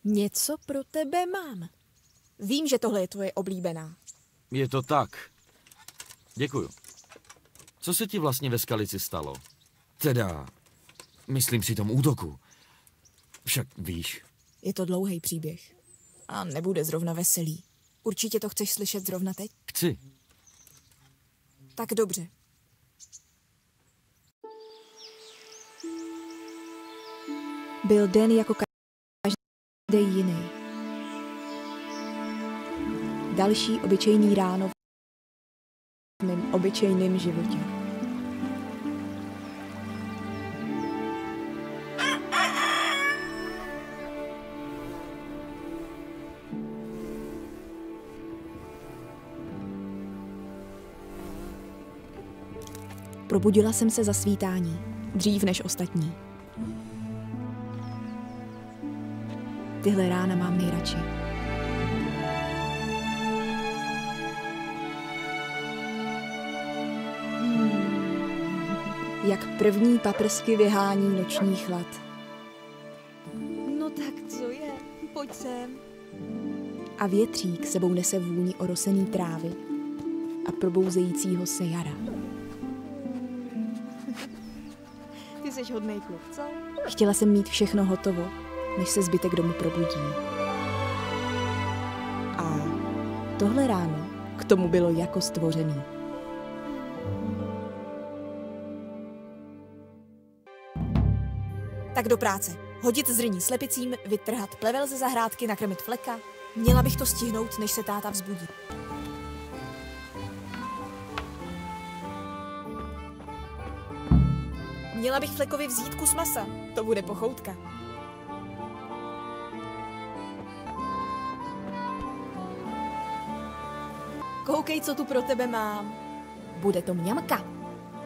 Něco pro tebe mám. Vím, že tohle je tvoje oblíbená. Je to tak. Děkuju. Co se ti vlastně ve Skalici stalo? Teda, myslím při tom útoku. Však víš. Je to dlouhý příběh. A nebude zrovna veselý. Určitě to chceš slyšet zrovna teď? Chci. Tak dobře. Byl den jako každý jiný. Další obyčejný ráno v mém obyčejném životě. Probudila jsem se za svítání, dřív než ostatní. Tyhle rána mám nejradši. Jak první paprsky vyhání noční chlad. No tak co je? Pojď sem. A větřík sebou nese vůni orosený trávy a probouzejícího se jara. Ty jsi hodnej kluk, co? Chtěla jsem mít všechno hotovo, než se zbytek domu probudí. A tohle ráno k tomu bylo jako stvořený. Tak do práce. Hodit zrní slepicím, vytrhat plevel ze zahrádky, nakrmit fleka. Měla bych to stihnout, než se táta vzbudí. Měla bych Flekovi vzít kus masa. To bude pochoutka. Koukej, co tu pro tebe mám. Bude to mňamka.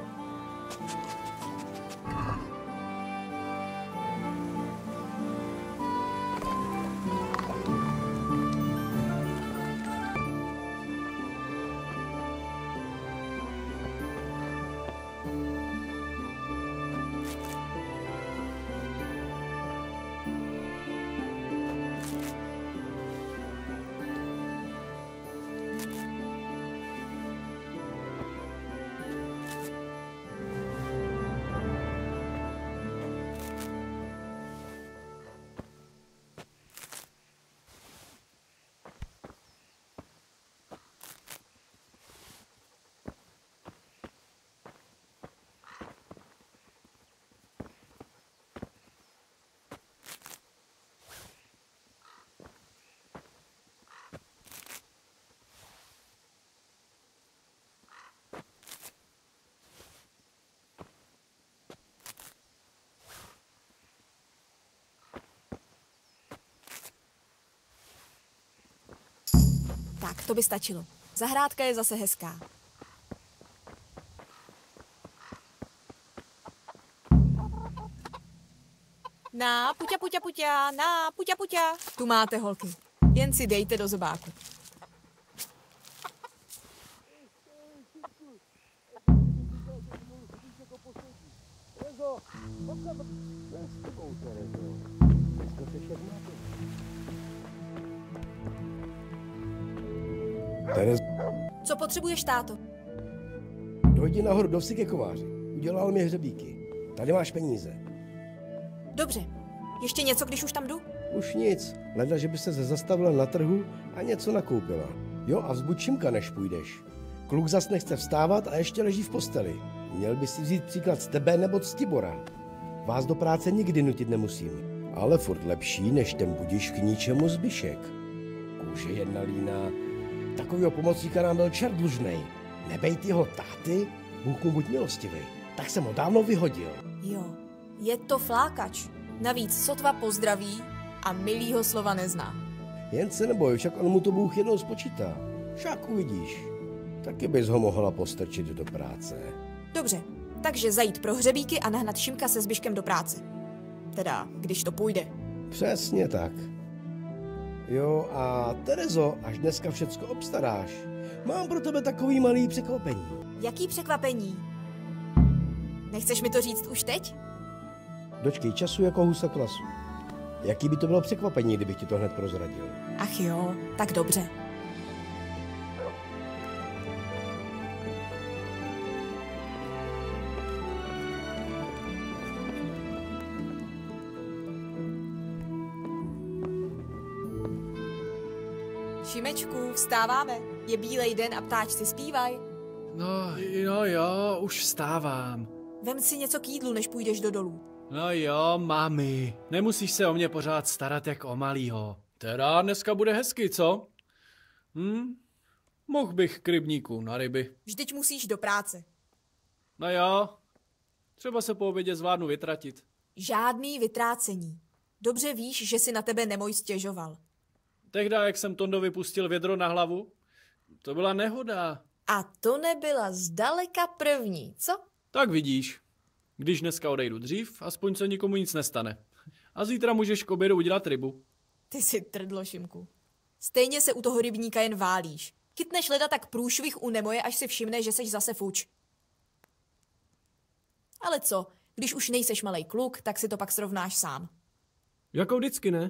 Tak, to by stačilo. Zahrádka je zase hezká. Na, puťa, puťa, puťa, na, puťa, puťa. Tu máte, holky. Jen si dejte do zobáku. Co potřebuješ, táto? Dojdi nahoru do vsi ke kováři. Udělal mi hřebíky. Tady máš peníze. Dobře. Ještě něco, když už tam jdu? Už nic. Leda, že by se zastavila na trhu a něco nakoupila. Jo, a vzbuď Šimka, než půjdeš. Kluk zas nechce vstávat a ještě leží v posteli. Měl by si vzít příklad z tebe nebo z Tibora. Vás do práce nikdy nutit nemusím. Ale furt lepší, než ten budiš k ničemu zbyšek. Kůže jedna lína. Takovýho pomocníka nám byl čert dlužnej. Nebejt jeho táty, Bůh mu buď milostivý. Tak jsem ho dávno vyhodil. Jo, je to flákač. Navíc sotva pozdraví a milýho slova nezná. Jen se neboj, však on mu to Bůh jednou spočítá. Však uvidíš. Taky bys ho mohla postrčit do práce. Dobře, takže zajít pro hřebíky a nahnat Šimka se Zbyškem do práce. Teda, když to půjde. Přesně tak. Jo, a Terezo, až dneska všecko obstaráš, mám pro tebe takový malý překvapení. Jaký překvapení? Nechceš mi to říct už teď? Dočkej času jako husa klasu. Jaký by to bylo překvapení, kdybych ti to hned prozradil? Ach jo, tak dobře. Šimečku, vstáváme. Je bílej den a ptáčci zpívaj. No jo, už vstávám. Vem si něco k jídlu, než půjdeš do dolů. No jo, mami, nemusíš se o mě pořád starat jak o malýho. Teda dneska bude hezky, co? Mohl bych k rybníku na ryby. Vždyť musíš do práce. No jo, třeba se po obědě zvládnu vytratit. Žádný vytrácení. Dobře víš, že si na tebe Nemoj stěžoval. Tehda, jak jsem Tondovi pustil vědro na hlavu, to byla nehoda. A to nebyla zdaleka první, co? Tak vidíš, když dneska odejdu dřív, aspoň se nikomu nic nestane. A zítra můžeš k obědu udělat rybu. Ty si trdlo, Šimku. Stejně se u toho rybníka jen válíš. Chytneš leda tak průšvih u Nemoje, až si všimne, že seš zase fuč. Ale co, když už nejseš malej kluk, tak si to pak srovnáš sám. Jako vždycky, ne?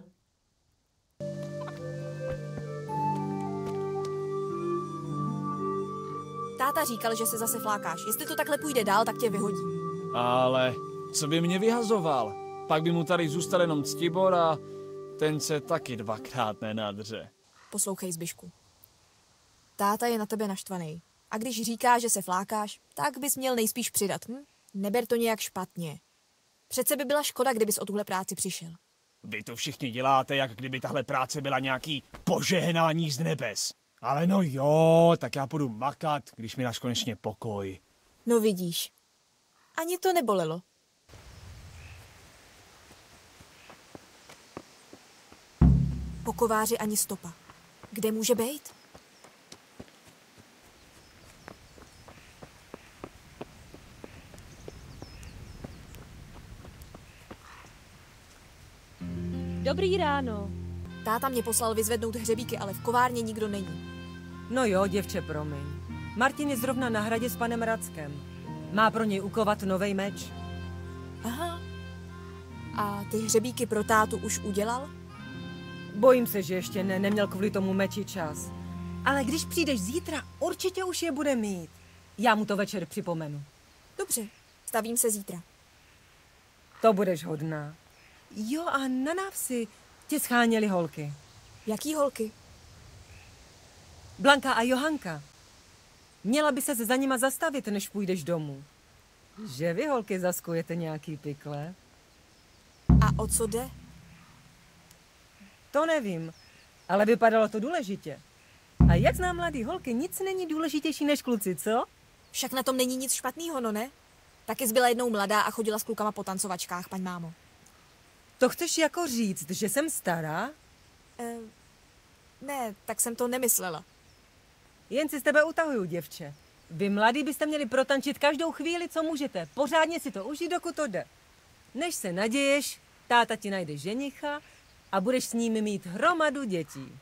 Táta říkal, že se zase flákáš. Jestli to takhle půjde dál, tak tě vyhodí. Ale co by mě vyhazoval? Pak by mu tady zůstal jenom Ctibor a ten se taky dvakrát nenadře. Poslouchej, Zbyšku. Táta je na tebe naštvaný. A když říká, že se flákáš, tak bys měl nejspíš přidat. Neber to nějak špatně. Přece by byla škoda, kdybys o tuhle práci přišel. Vy to všichni děláte, jak kdyby tahle práce byla nějaký požehnání z nebes. Ale no jo, tak já půjdu makat, když mi dáš konečně pokoj. No vidíš. Ani to nebolelo. Po kováři ani stopa. Kde může být? Dobrý ráno. Táta mě poslal vyzvednout hřebíky, ale v kovárně nikdo není. No jo, děvče, promiň. Martin je zrovna na hradě s panem Rackem. Má pro něj ukovat novej meč. Aha. A ty hřebíky pro tátu už udělal? Bojím se, že ještě neměl kvůli tomu meči čas. Ale když přijdeš zítra, určitě už je bude mít. Já mu to večer připomenu. Dobře, stavím se zítra. To budeš hodná. Jo, a na návsi tě scháněly holky. Jaký holky? Blanka a Johanka. Měla by se za nima zastavit, než půjdeš domů. Že vy, holky, zaskujete nějaký pikle? A o co jde? To nevím, ale vypadalo to důležitě. A jak znám mladý holky, nic není důležitější než kluci, co? Však na tom není nic špatného, no ne? Taky jsi byla jednou mladá a chodila s klukama po tancovačkách, paň mámo. To chceš jako říct, že jsem stará? Ne, tak jsem to nemyslela. Jen si z tebe utahuju, děvče. Vy mladí byste měli protančit každou chvíli, co můžete. Pořádně si to užít, dokud to jde. Než se naděješ, táta ti najde ženicha a budeš s ním mít hromadu dětí.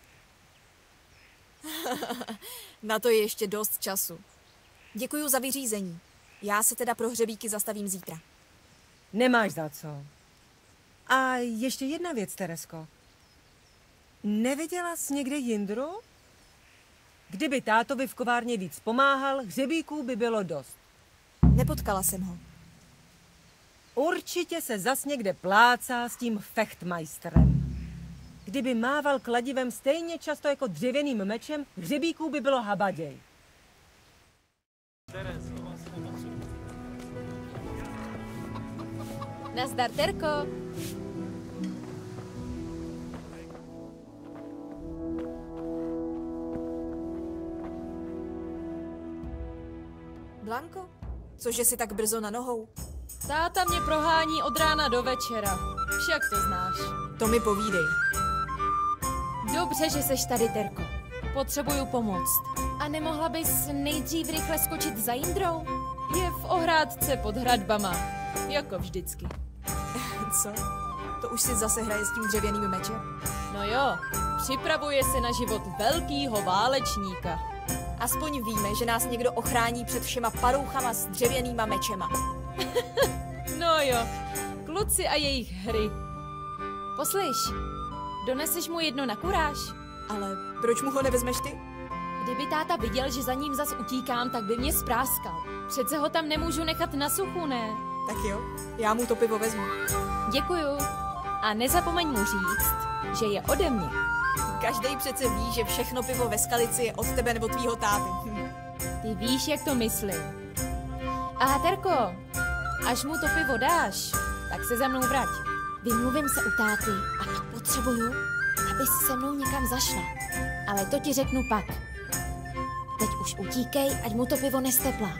Na to je ještě dost času. Děkuju za vyřízení. Já se teda pro hřebíky zastavím zítra. Nemáš za co. A ještě jedna věc, Teresko. Neviděla jsi někde Jindru? Kdyby tátovi v kovárně víc pomáhal, hřebíků by bylo dost. Nepotkala jsem ho. Určitě se zas někde plácá s tím fechtmajstrem. Kdyby mával kladivem stejně často jako dřevěným mečem, hřebíků by bylo habaděj. Nazdar, Terko. Blanko, cože jsi tak brzo na nohou? Táta mě prohání od rána do večera. Však to znáš. To mi povídej. Dobře, že seš tady, Terko. Potřebuju pomoc. A nemohla bys nejdřív rychle skočit za Jindrou? Je v ohrádce pod hradbama. Jako vždycky. Co? To už si zase hraje s tím dřevěným mečem? No jo, připravuje se na život velkýho válečníka. Aspoň víme, že nás někdo ochrání před všema parouchama s dřevěnýma mečema. No jo, kluci a jejich hry. Poslyš, doneseš mu jedno na kuráž? Ale proč mu ho nevezmeš ty? Kdyby táta viděl, že za ním zas utíkám, tak by mě spráskal. Přece ho tam nemůžu nechat na suchu, ne? Tak jo, já mu to pivo vezmu. Děkuju. A nezapomeň mu říct, že je ode mě. Každej přece ví, že všechno pivo ve Skalici je od tebe nebo tvýho táty. Ty víš, jak to myslím. A Terko, až mu to pivo dáš, tak se za mnou vrať. Vymluvím se u táty a pak potřebuju, abys se mnou někam zašla. Ale to ti řeknu pak. Teď už utíkej, ať mu to pivo nesteplá.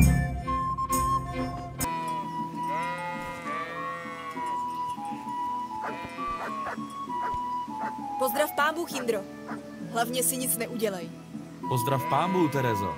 Pozdrav pán Bůh, Jindro. Hlavně si nic neudělej. Pozdrav pámbu, Terezo.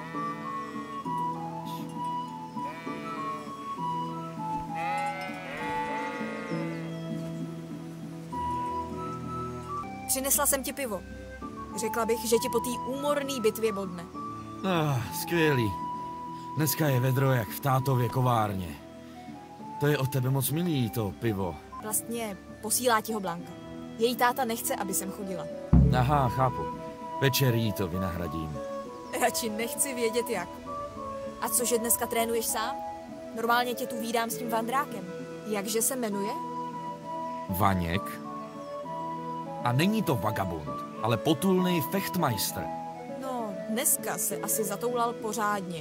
Přinesla jsem ti pivo. Řekla bych, že ti po té úmorný bitvě bodne. Skvělý. Dneska je vedro jak v tátově kovárně. To je od tebe moc milý, to pivo. Vlastně posílá ti ho Blanka. Její táta nechce, aby sem chodila. Aha, chápu. Večer jí to vynahradím. Radši nechci vědět jak. A cože dneska trénuješ sám? Normálně tě tu vídám s tím Vandrákem. Jakže se jmenuje? Vaněk. A není to vagabund, ale potulný fechtmeister. No, dneska se asi zatoulal pořádně.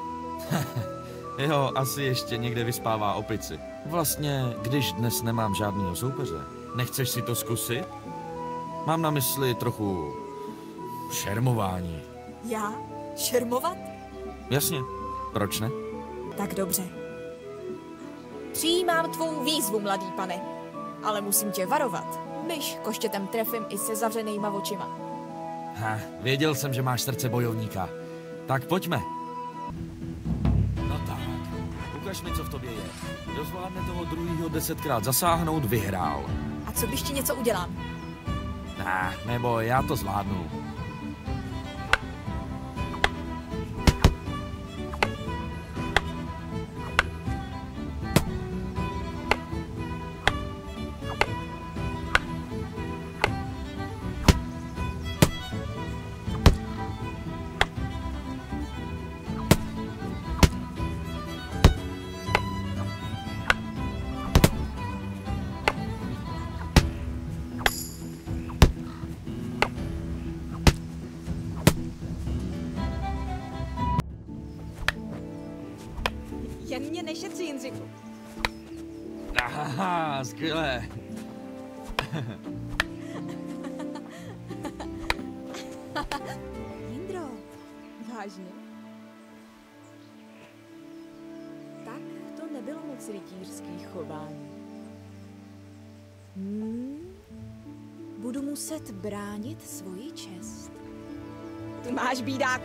Jo, asi ještě někde vyspává opici. Vlastně, když dnes nemám žádnýho soupeře, nechceš si to zkusit? Mám na mysli trochu šermování. Já? Šermovat? Jasně, proč ne? Tak dobře. Přijímám tvou výzvu, mladý pane. Ale musím tě varovat. Myš koštětem trefím i se zavřenýma očima. Věděl jsem, že máš srdce bojovníka. Tak pojďme. No tak, ukaž mi, co v tobě je. Kdo zvládne toho druhýho 10krát zasáhnout, vyhrál. A co když ti něco udělám? Nebo já to zvládnu. Jen mě nešetří, Jindřichu. Aha, skvělé. Jindro, vážně? Tak to nebylo moc rytířský chování. Budu muset bránit svoji čest. Ty máš bídáku.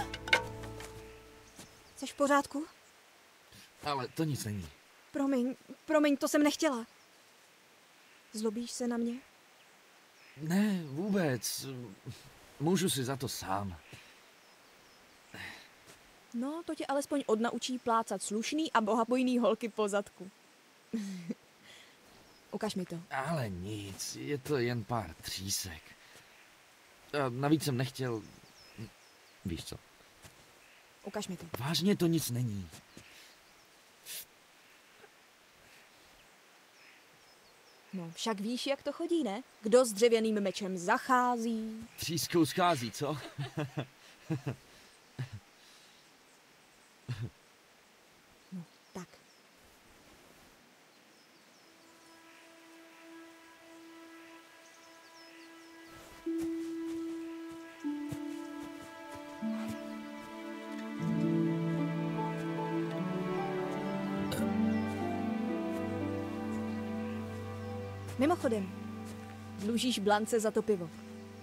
Jseš v pořádku? Ale to nic není. Promiň, to jsem nechtěla. Zlobíš se na mě? Ne, vůbec. Můžu si za to sám. No, to tě alespoň odnaučí plácat slušný a bohabojný holky po zadku. Ukaž mi to. Ale nic, je to jen pár třísek. A navíc jsem nechtěl... Víš co? Ukaž mi to. Vážně to nic není. No, však víš, jak to chodí, ne? Kdo s dřevěným mečem zachází? Třískou schází, co? No, tak. Mimochodem, dlužíš Blance za to pivo.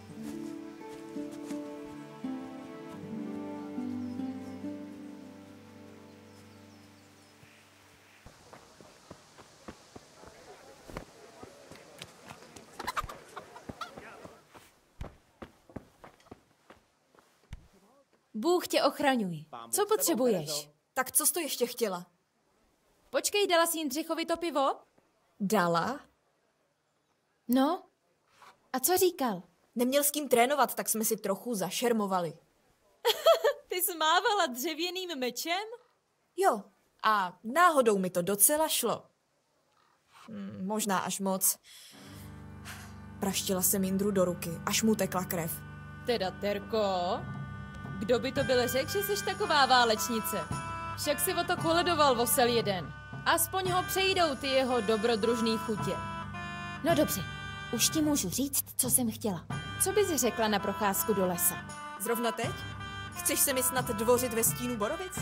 Bůh tě ochraňuj. Co potřebuješ? Tak co jsi to ještě chtěla? Počkej, dala jsi Jindřichovi to pivo? Dala? No, a co říkal? Neměl s kým trénovat, tak jsme si trochu zašermovali. Ty jsi mávala dřevěným mečem? Jo, a náhodou mi to docela šlo. Možná až moc. Praštila jsem Jindru do ruky, až mu tekla krev. Teda, Terko, kdo by to byl řekl, že jsi taková válečnice? Však si o to koledoval vosel jeden. Aspoň ho přejdou ty jeho dobrodružný chutě. No dobře, už ti můžu říct, co jsem chtěla. Co bys řekla na procházku do lesa? Zrovna teď? Chceš se mi snad dvořit ve stínu borovic?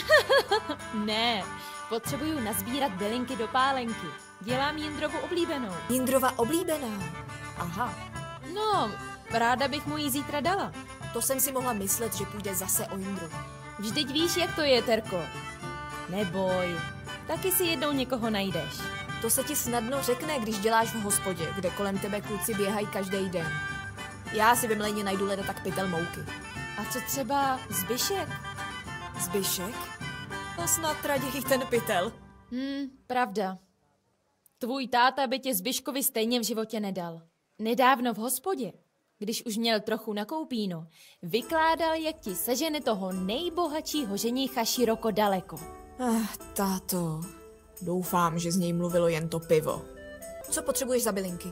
Ne, potřebuju nazbírat bylinky do pálenky. Dělám Jindrovu oblíbenou. Jindrova oblíbená? Aha. No, ráda bych mu ji zítra dala. To jsem si mohla myslet, že půjde zase o Jindru. Vždyť víš, jak to je, Terko. Neboj, taky si jednou někoho najdeš. To se ti snadno řekne, když děláš v hospodě, kde kolem tebe kluci běhají každý den. Já si vymlejně najdu leda tak pytel mouky. A co třeba Zbyšek? Zbyšek? To snad raději ten pytel. Pravda. Tvůj táta by tě Zbyškovi stejně v životě nedal. Nedávno v hospodě, když už měl trochu na koupíno, vykládal, jak ti sežene toho nejbohatšího ženicha široko daleko. Táto, doufám, že z něj mluvilo jen to pivo. Co potřebuješ za bylinky?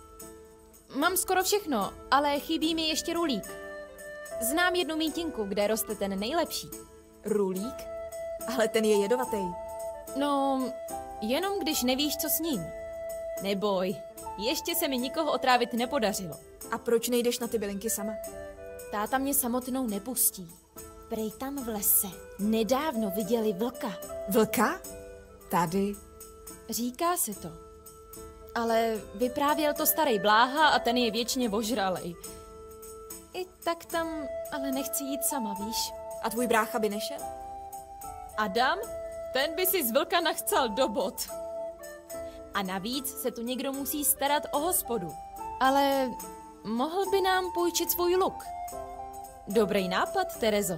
Mám skoro všechno, ale chybí mi ještě rulík. Znám jednu mítinku, kde roste ten nejlepší. Rulík? Ale ten je jedovatý. No, jenom když nevíš, co s ním. Neboj, ještě se mi nikoho otrávit nepodařilo. A proč nejdeš na ty bylinky sama? Táta mě samotnou nepustí. Prej tam v lese nedávno viděli vlka. Vlka? Tady? Říká se to. Ale vyprávěl to starý Bláha a ten je věčně ožralej. I tak tam ale nechci jít sama, víš? A tvůj brácha by nešel? Adam? Ten by si z vlka nachcal do bot. A navíc se tu někdo musí starat o hospodu. Ale mohl by nám půjčit svůj luk. Dobrý nápad, Terezo.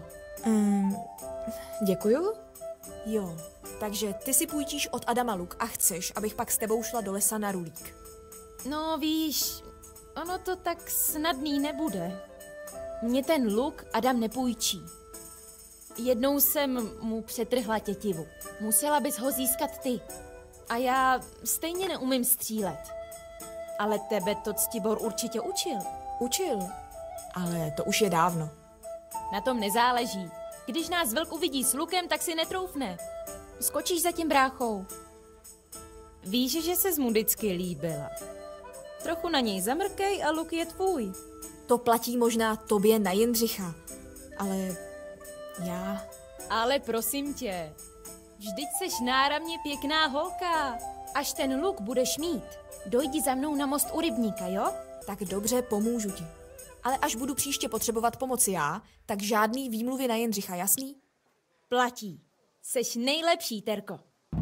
Děkuju. Jo, takže ty si půjčíš od Adama luk a chceš, abych pak s tebou šla do lesa na rulík. No víš, ono to tak snadný nebude. Mně ten luk Adam nepůjčí. Jednou jsem mu přetrhla tětivu. Musela bys ho získat ty. A já stejně neumím střílet. Ale tebe to Ctibor určitě učil. Učil, ale to už je dávno. Na tom nezáleží. Když nás vlk uvidí s lukem, tak si netroufne. Skočíš za tím bráchou. Víš, že ses mu vždycky líbila. Trochu na něj zamrkej a luk je tvůj. To platí možná tobě na Jindřicha, ale já... Ale prosím tě, vždyť seš náramně pěkná holka. Až ten luk budeš mít, dojdi za mnou na most u rybníka, jo? Tak dobře, pomůžu ti. Ale až budu příště potřebovat pomoc já, tak žádný výmluvy na Jindřicha, jasný? Platí. Seš nejlepší, Terko.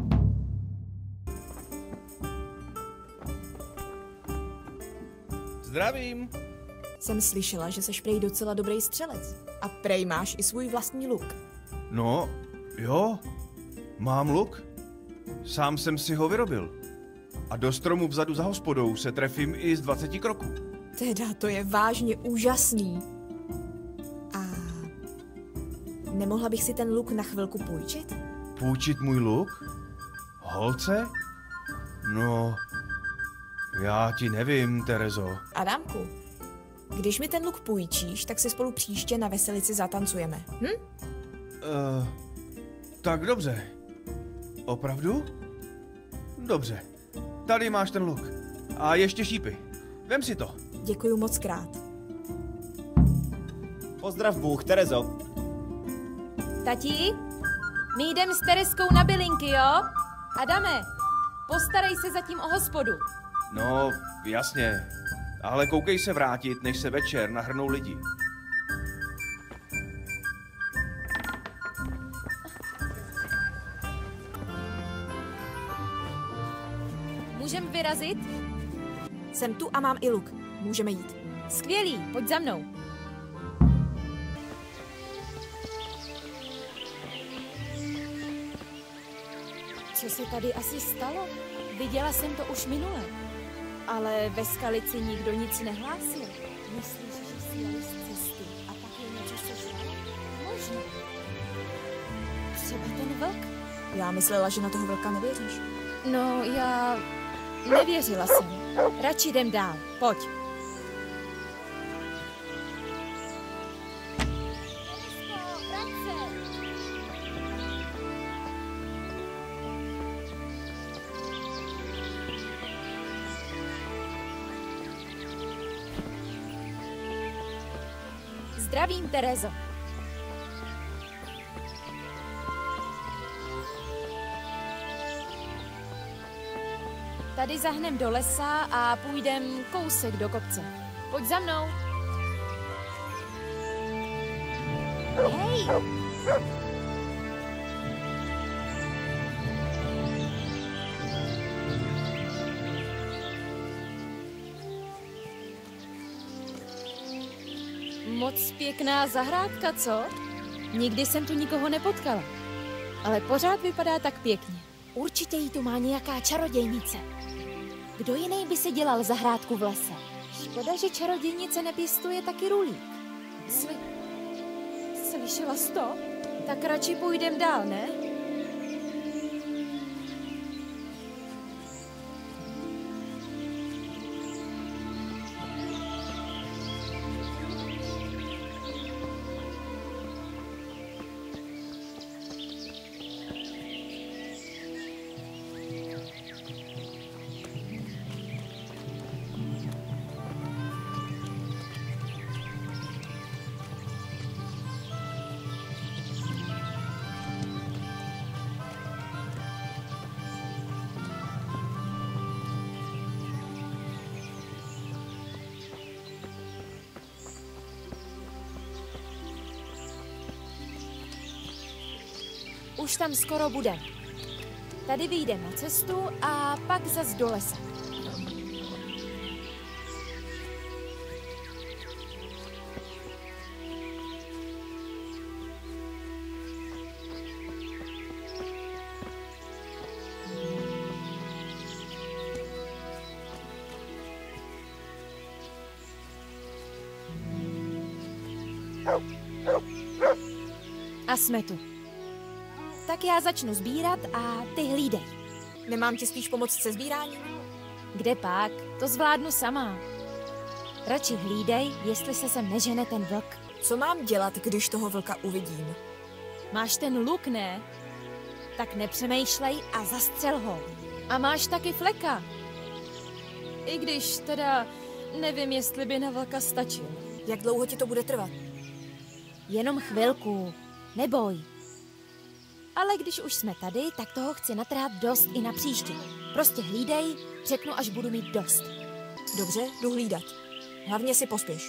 Zdravím. Jsem slyšela, že seš prej docela dobrý střelec. A prej máš i svůj vlastní luk. No, jo, mám luk. Sám jsem si ho vyrobil. A do stromu vzadu za hospodou se trefím i z 20 kroků. Teda, to je vážně úžasný. A nemohla bych si ten luk na chvilku půjčit? Půjčit můj luk? Holce? No, já ti nevím, Terezo. Adamku, když mi ten luk půjčíš, tak si spolu příště na veselici zatancujeme, Tak dobře. Opravdu? Dobře. Tady máš ten luk. A ještě šípy. Vem si to. Děkuju moc krát. Pozdrav Bůh, Terezo. Tati, my jdem s Tereskou na bylinky, jo? Adame, postarej se zatím o hospodu. No, jasně. Ale koukej se vrátit, než se večer nahrnou lidi. Můžem vyrazit? Jsem tu a mám i luk. Můžeme jít. Skvělý, pojď za mnou. Co se tady asi stalo? Viděla jsem to už minule. Ale ve Skalici nikdo nic nehlásil. Myslíš, že si jeli z cesty a pak je něco sežralo? Možná. Třeba ten vlk? Já myslela, že na toho vlka nevěříš. No, já nevěřila jsem. Radši jdem dál. Pojď. Zdravím, Terezo. Tady zahnem do lesa a půjdem kousek do kopce. Pojď za mnou. Hej! Moc pěkná zahrádka, co? Nikdy jsem tu nikoho nepotkala. Ale pořád vypadá tak pěkně. Určitě jí tu má nějaká čarodějnice. Kdo jiný by si dělal zahrádku v lese? Škoda, že čarodějnice nepěstuje taky rulík. Slyšela jsi to? Tak radši půjdem dál, ne? Už tam skoro budem. Tady vyjdem na cestu a pak zas do lesa. A jsme tu. Tak já začnu sbírat a ty hlídej. Nemám ti spíš pomoct se sbíráním? Kde pak? To zvládnu sama. Radši hlídej, jestli se sem nežene ten vlk. Co mám dělat, když toho vlka uvidím? Máš ten luk, ne? Tak nepřemýšlej a zastřel ho. A máš taky fleka. I když teda nevím, jestli by na vlka stačil. Jak dlouho ti to bude trvat? Jenom chvilku. Neboj. Ale když už jsme tady, tak toho chci natrhat dost i na příště. Prostě hlídej, řeknu, až budu mít dost. Dobře, jdu hlídat. Hlavně si pospěš.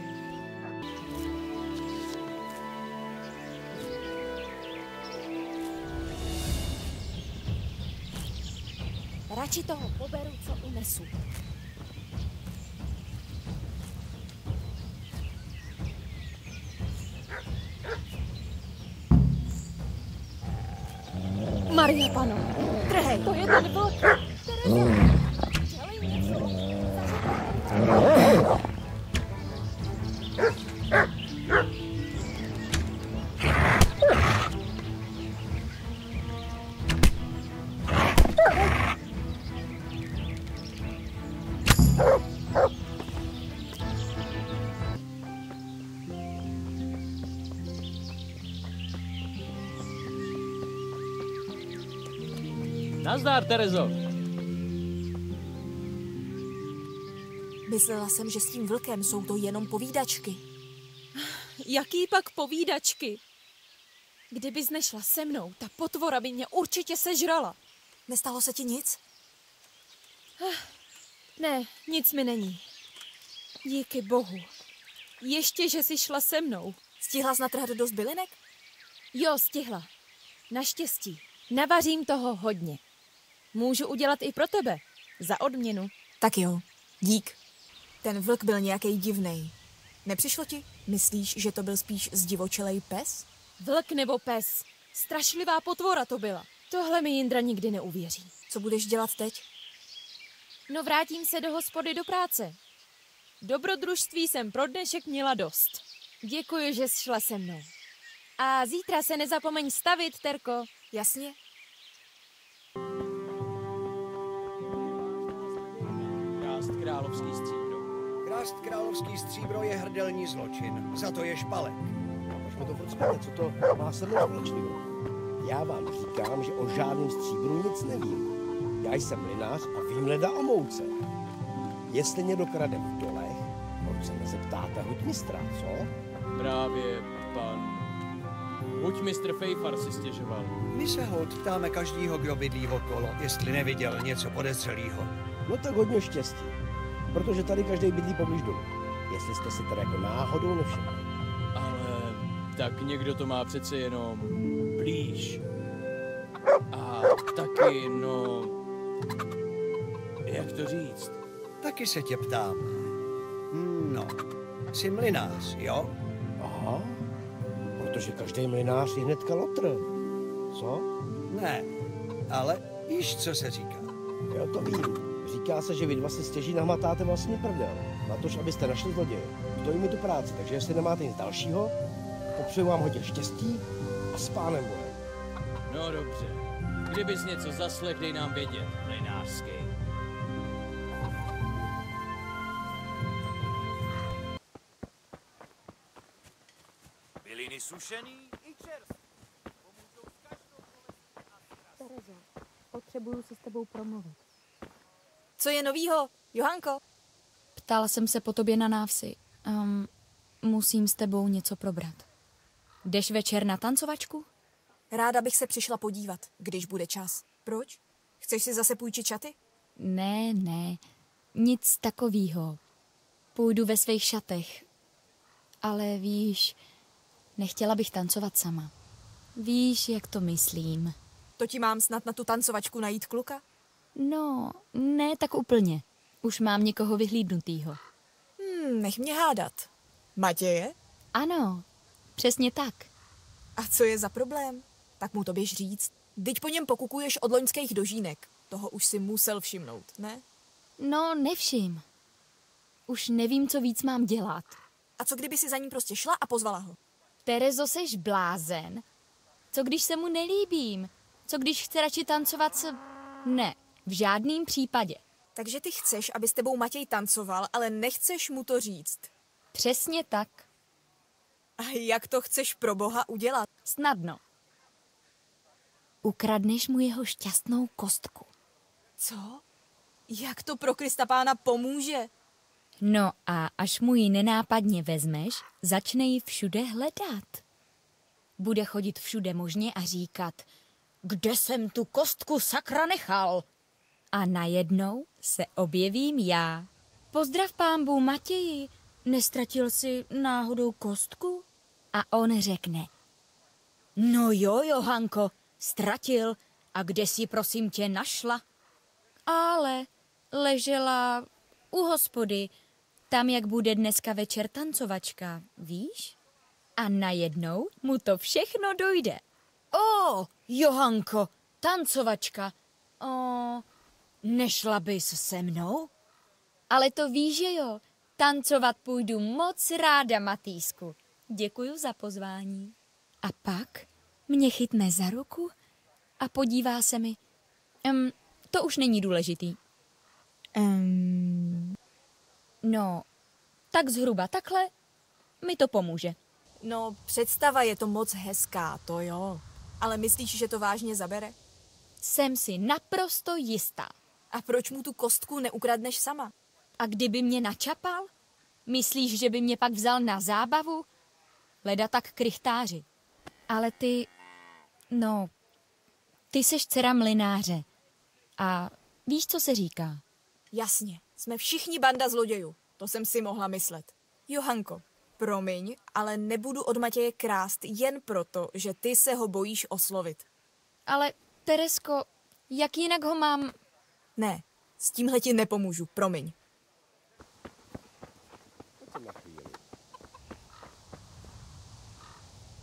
Radši toho poberu, co unesu. Maria Pano, trhej, to je ten vlk. Terezo, dělej něco. Nazdar, Terezo. Myslela jsem, že s tím vlkem jsou to jenom povídačky. Jaký pak povídačky? Kdybys nešla se mnou, ta potvora by mě určitě sežrala. Nestalo se ti nic? Ne, nic mi není. Díky bohu. Ještě, že jsi šla se mnou. Stihla jsi natrhat dost bylinek? Jo, stihla. Naštěstí. Navařím toho hodně. Můžu udělat i pro tebe. Za odměnu. Tak jo, dík. Ten vlk byl nějaký divnej. Nepřišlo ti? Myslíš, že to byl spíš zdivočelej pes? Vlk nebo pes? Strašlivá potvora to byla. Tohle mi Jindra nikdy neuvěří. Co budeš dělat teď? No vrátím se do hospody do práce. Dobrodružství jsem pro dnešek měla dost. Děkuji, že jsi šla se mnou. A zítra se nezapomeň stavit, Terko. Jasně. Krást královský stříbro. Krást královský stříbro je hrdelní zločin. Za to je špalek. A proč mi to vrckáte? Co to má se mnou společného? Já vám říkám, že o žádném stříbru nic nevím. Já jsem mlynář a vím leda o mouce. Jestli někdo krade v dolech, proč se nezeptáte hutmistra, co? Právě pan hutmistr Fejfar si stěžoval. My se holt ptáme každýho, kdo bydlí okolo, jestli neviděl něco podezřelého. No tak hodně štěstí, protože tady každý bydlí poblíž domu. Jestli jste si tady jako náhodou nevšimli. Ale tak někdo to má přece jenom blíž. A taky, no... Jak to říct? Taky se tě ptám. No, jsi mlynář, jo? Aha, protože každý mlynář je hnedka lotr. Co? Ne, ale víš, co se říká. Jo, to vím. Říká se, že vy dva si stěží nahmatáte vlastně prdel. Na to, abyste našli zloděje. To je mi tu práci, takže jestli nemáte nic dalšího, popřeju vám hodně štěstí a s pánem Bohem. No dobře. Kdybys něco zaslech, dej nám vědět, mlynářský. Byliny sušený i čerství. Terezo, potřebuju si s tebou promluvit. Co je novýho, Johanko? Ptala jsem se po tobě na návsi. Musím s tebou něco probrat. Jdeš večer na tancovačku? Ráda bych se přišla podívat, když bude čas. Proč? Chceš si zase půjčit šaty? Ne, nic takovýho. Půjdu ve svých šatech. Ale víš, nechtěla bych tancovat sama. Víš, jak to myslím. To ti mám snad na tu tancovačku najít kluka? No, ne tak úplně. Už mám někoho vyhlídnutýho. Nech mě hádat. Matěje? Ano, přesně tak. A co je za problém? Tak mu to běž říct. Vždyť po něm pokukuješ od loňských dožínek. Toho už si musel všimnout, ne? No, nevšim. Už nevím, co víc mám dělat. A co kdyby si za ním prostě šla a pozvala ho? Terezo, seš blázen? Co když se mu nelíbím? Co když chce radši tancovat s... Ne, v žádném případě. Takže ty chceš, aby s tebou Matěj tancoval, ale nechceš mu to říct. Přesně tak. A jak to chceš pro Boha udělat? Snadno. Ukradneš mu jeho šťastnou kostku. Co? Jak to pro Krista Pána pomůže? No a až mu ji nenápadně vezmeš, začne ji všude hledat. Bude chodit všude možně a říkat, kde jsem tu kostku sakra nechal? A najednou se objevím já. Pozdrav pánbů Matěji, nestratil jsi náhodou kostku? A on řekne, no jo, Johanko, ztratil. A kde jsi prosím tě našla? Ale ležela u hospody, tam jak bude dneska večer tancovačka, víš? A najednou mu to všechno dojde. Johanko, tancovačka. Nešla bys se mnou? Ale to víš, že jo, tancovat půjdu moc ráda, Matýsku. Děkuju za pozvání. A pak mě chytne za ruku a podívá se mi. To už není důležitý. No, tak zhruba takhle mi to pomůže. No, představa je to moc hezká, to jo. Ale myslíš, že to vážně zabere? Jsem si naprosto jistá. A proč mu tu kostku neukradneš sama? A kdyby mě načapal? Myslíš, že by mě pak vzal na zábavu? Leda tak krychtáři. Ale ty seš dcera mlynáře. A víš, co se říká? Jasně, jsme všichni banda zlodějů. To jsem si mohla myslet. Johanko, promiň, ale nebudu od Matěje krást jen proto, že ty se ho bojíš oslovit. Ale, Teresko, jak jinak ho mám... Ne, s tímhle ti nepomůžu, promiň.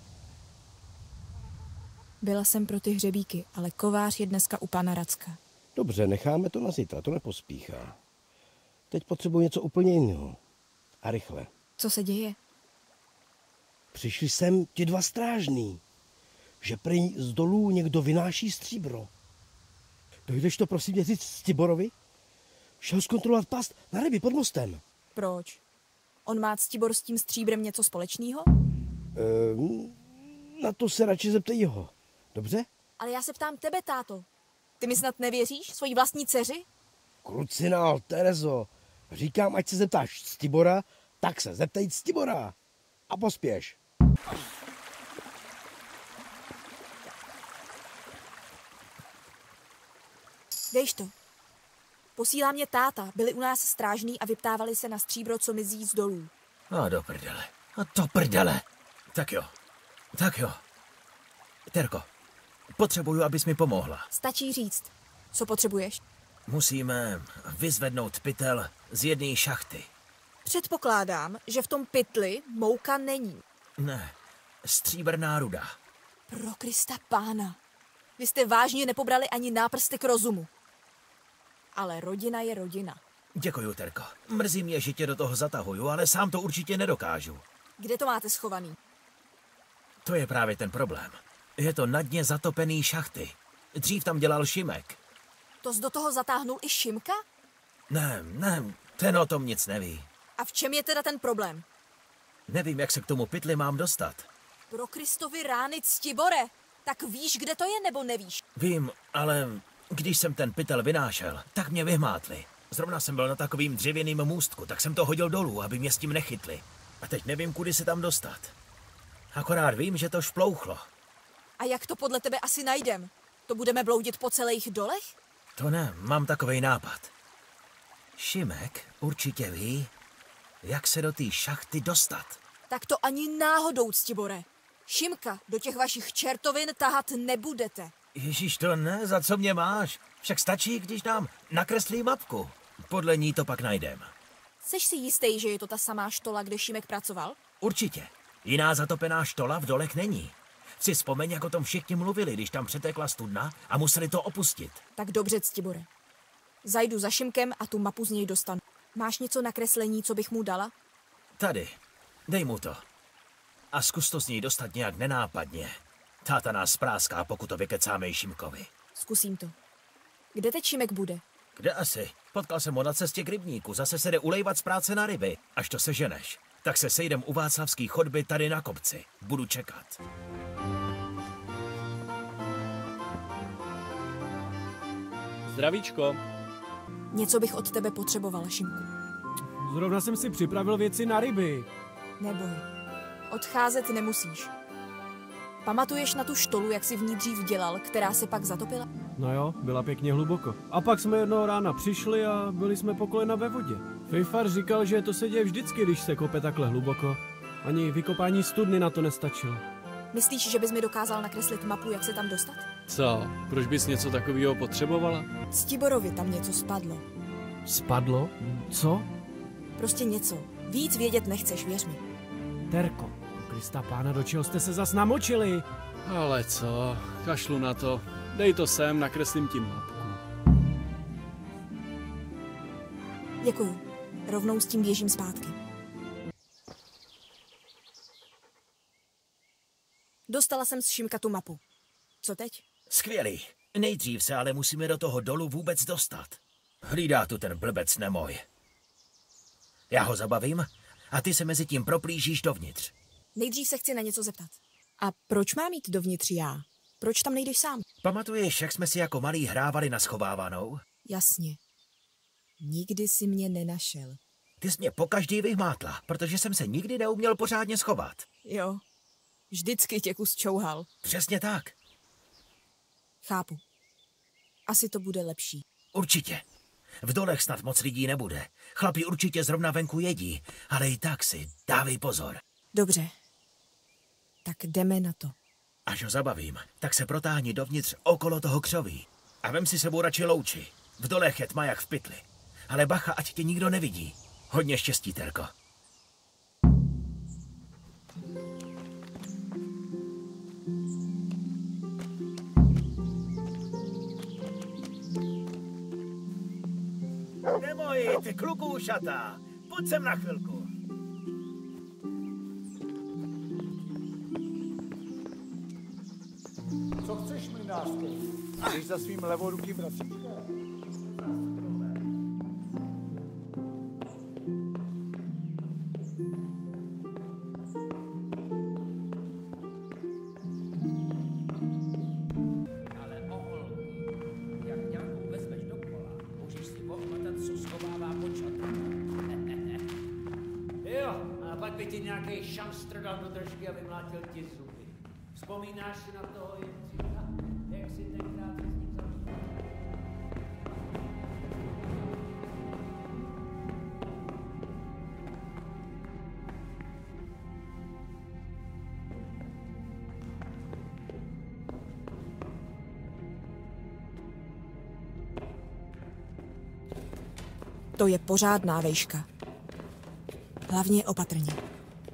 Byla jsem pro ty hřebíky, ale kovář je dneska u pana Racka. Dobře, necháme to na zítra, to nepospíchá. Teď potřebuji něco úplně jiného. A rychle. Co se děje? Přišli sem ti 2 strážní, že prý z dolů někdo vynáší stříbro. Dojdeš to prosím mě říct Stiborovi? Šel zkontrolovat past na ryby pod mostem. Proč? On má Stibor s tím stříbrem něco společného? Na to se radši zeptej jeho. Dobře? Ale já se ptám tebe, táto. Ty mi snad nevěříš svojí vlastní dceři? Krucinál, Terezo. Říkám, ať se zeptáš Stibora, tak se zeptej Stibora. A pospěš. Dejš to. Posílá mě táta, byli u nás strážní a vyptávali se na stříbro, co mizí z dolů. No do prdele. No do prdele. Tak jo. Terko, potřebuju, abys mi pomohla. Stačí říct. Co potřebuješ? Musíme vyzvednout pytel z jedné šachty. Předpokládám, že v tom pytli mouka není. Ne, stříbrná ruda. Pro Krista pána. Vy jste vážně nepobrali ani náprstek rozumu. Ale rodina je rodina. Děkuju, Terko. Mrzí mě, že tě do toho zatahuju, ale sám to určitě nedokážu. Kde to máte schovaný? To je právě ten problém. Je to na dně zatopený šachty. Dřív tam dělal Šimek. To do toho zatáhnul i Šimka? Ne, ten o tom nic neví. A v čem je teda ten problém? Nevím, jak se k tomu pytli mám dostat. Pro Kristovi rány, Stibore, tak víš, kde to je, nebo nevíš? Vím, ale když jsem ten pytel vynášel, tak mě vyhmátli. Zrovna jsem byl na takovým dřevěným můstku, tak jsem to hodil dolů, aby mě s tím nechytli. A teď nevím, kudy se tam dostat. Akorát vím, že to šplouchlo. A jak to podle tebe asi najdem? To budeme bloudit po celých dolech? To ne, mám takovej nápad. Šimek určitě ví, jak se do té šachty dostat. Tak to ani náhodou, Stibore. Šimka do těch vašich čertovin tahat nebudete. Ježíš, to ne, za co mě máš? Však stačí, když nám nakreslí mapku. Podle ní to pak najdem. Seš si jistý, že je to ta samá štola, kde Šimek pracoval? Určitě. Jiná zatopená štola v dolech není. Si vzpomeň, jak o tom všichni mluvili, když tam přetekla studna a museli to opustit. Tak dobře, Stibore. Zajdu za Šimkem a tu mapu z něj dostanu. Máš něco na kreslení, co bych mu dala? Tady. Dej mu to. A zkus to z něj dostat nějak nenápadně. Táta nás spráská, pokud to vykecáme i Šimkovi. Zkusím to. Kde teď Šimek bude? Kde asi? Potkal jsem ho na cestě k rybníku. Zase se jde ulejvat z práce na ryby. Až to seženeš, tak se sejdem u Václavský chodby tady na kopci. Budu čekat. Zdravíčko. Něco bych od tebe potřebovala, Šimku. Zrovna jsem si připravil věci na ryby. Neboj. Odcházet nemusíš. Pamatuješ na tu štolu, jak jsi v ní dřív dělal, která se pak zatopila? No jo, byla pěkně hluboko. A pak jsme jednoho rána přišli a byli jsme po kolena ve vodě. Fejfar říkal, že to se děje vždycky, když se kope takhle hluboko. Ani vykopání studny na to nestačilo. Myslíš, že bys mi dokázal nakreslit mapu, jak se tam dostat? Co? Proč bys něco takového potřebovala? Stiborovi tam něco spadlo. Spadlo? Co? Prostě něco. Víc vědět nechceš, věř mi. Terko, Krista pána, do čeho jste se zas namočili? Ale co? Kašlu na to. Dej to sem, nakreslím ti mapku. Děkuju. Rovnou s tím běžím zpátky. Dostala jsem z Šimka tu mapu. Co teď? Skvělý. Nejdřív se ale musíme do toho dolu vůbec dostat. Hlídá tu ten blbec nemoj. Já ho zabavím a ty se mezi tím proplížíš dovnitř. Nejdřív se chci na něco zeptat. A proč mám jít dovnitř já? Proč tam nejdeš sám? Pamatuješ, jak jsme si jako malí hrávali na schovávanou? Jasně. Nikdy si mě nenašel. Ty jsi mě pokaždý vyhmátla, protože jsem se nikdy neuměl pořádně schovat. Jo. Vždycky tě kus čouhal. Přesně tak. Chápu. Asi to bude lepší. Určitě. V dolech snad moc lidí nebude. Chlapi určitě zrovna venku jedí, ale i tak si dávej pozor. Dobře. Tak jdeme na to. Až ho zabavím, tak se protáhni dovnitř okolo toho křoví. A vem si sebou radši louči. V dolech je tma jak v pytli. Ale bacha, ať tě nikdo nevidí. Hodně štěstí, Terko. Ahoj, ty kluku šatá. Pojď sem na chvilku. Co chceš, mlynářku? Jdeš za svým levorukým vracíčkem? Šamstr dal do držky a vymlátil ti zuby. Vzpomínáš si na toho Jindřicha? Jak si tenkrát s ním zavítal? To je pořádná vejška. Hlavně opatrně.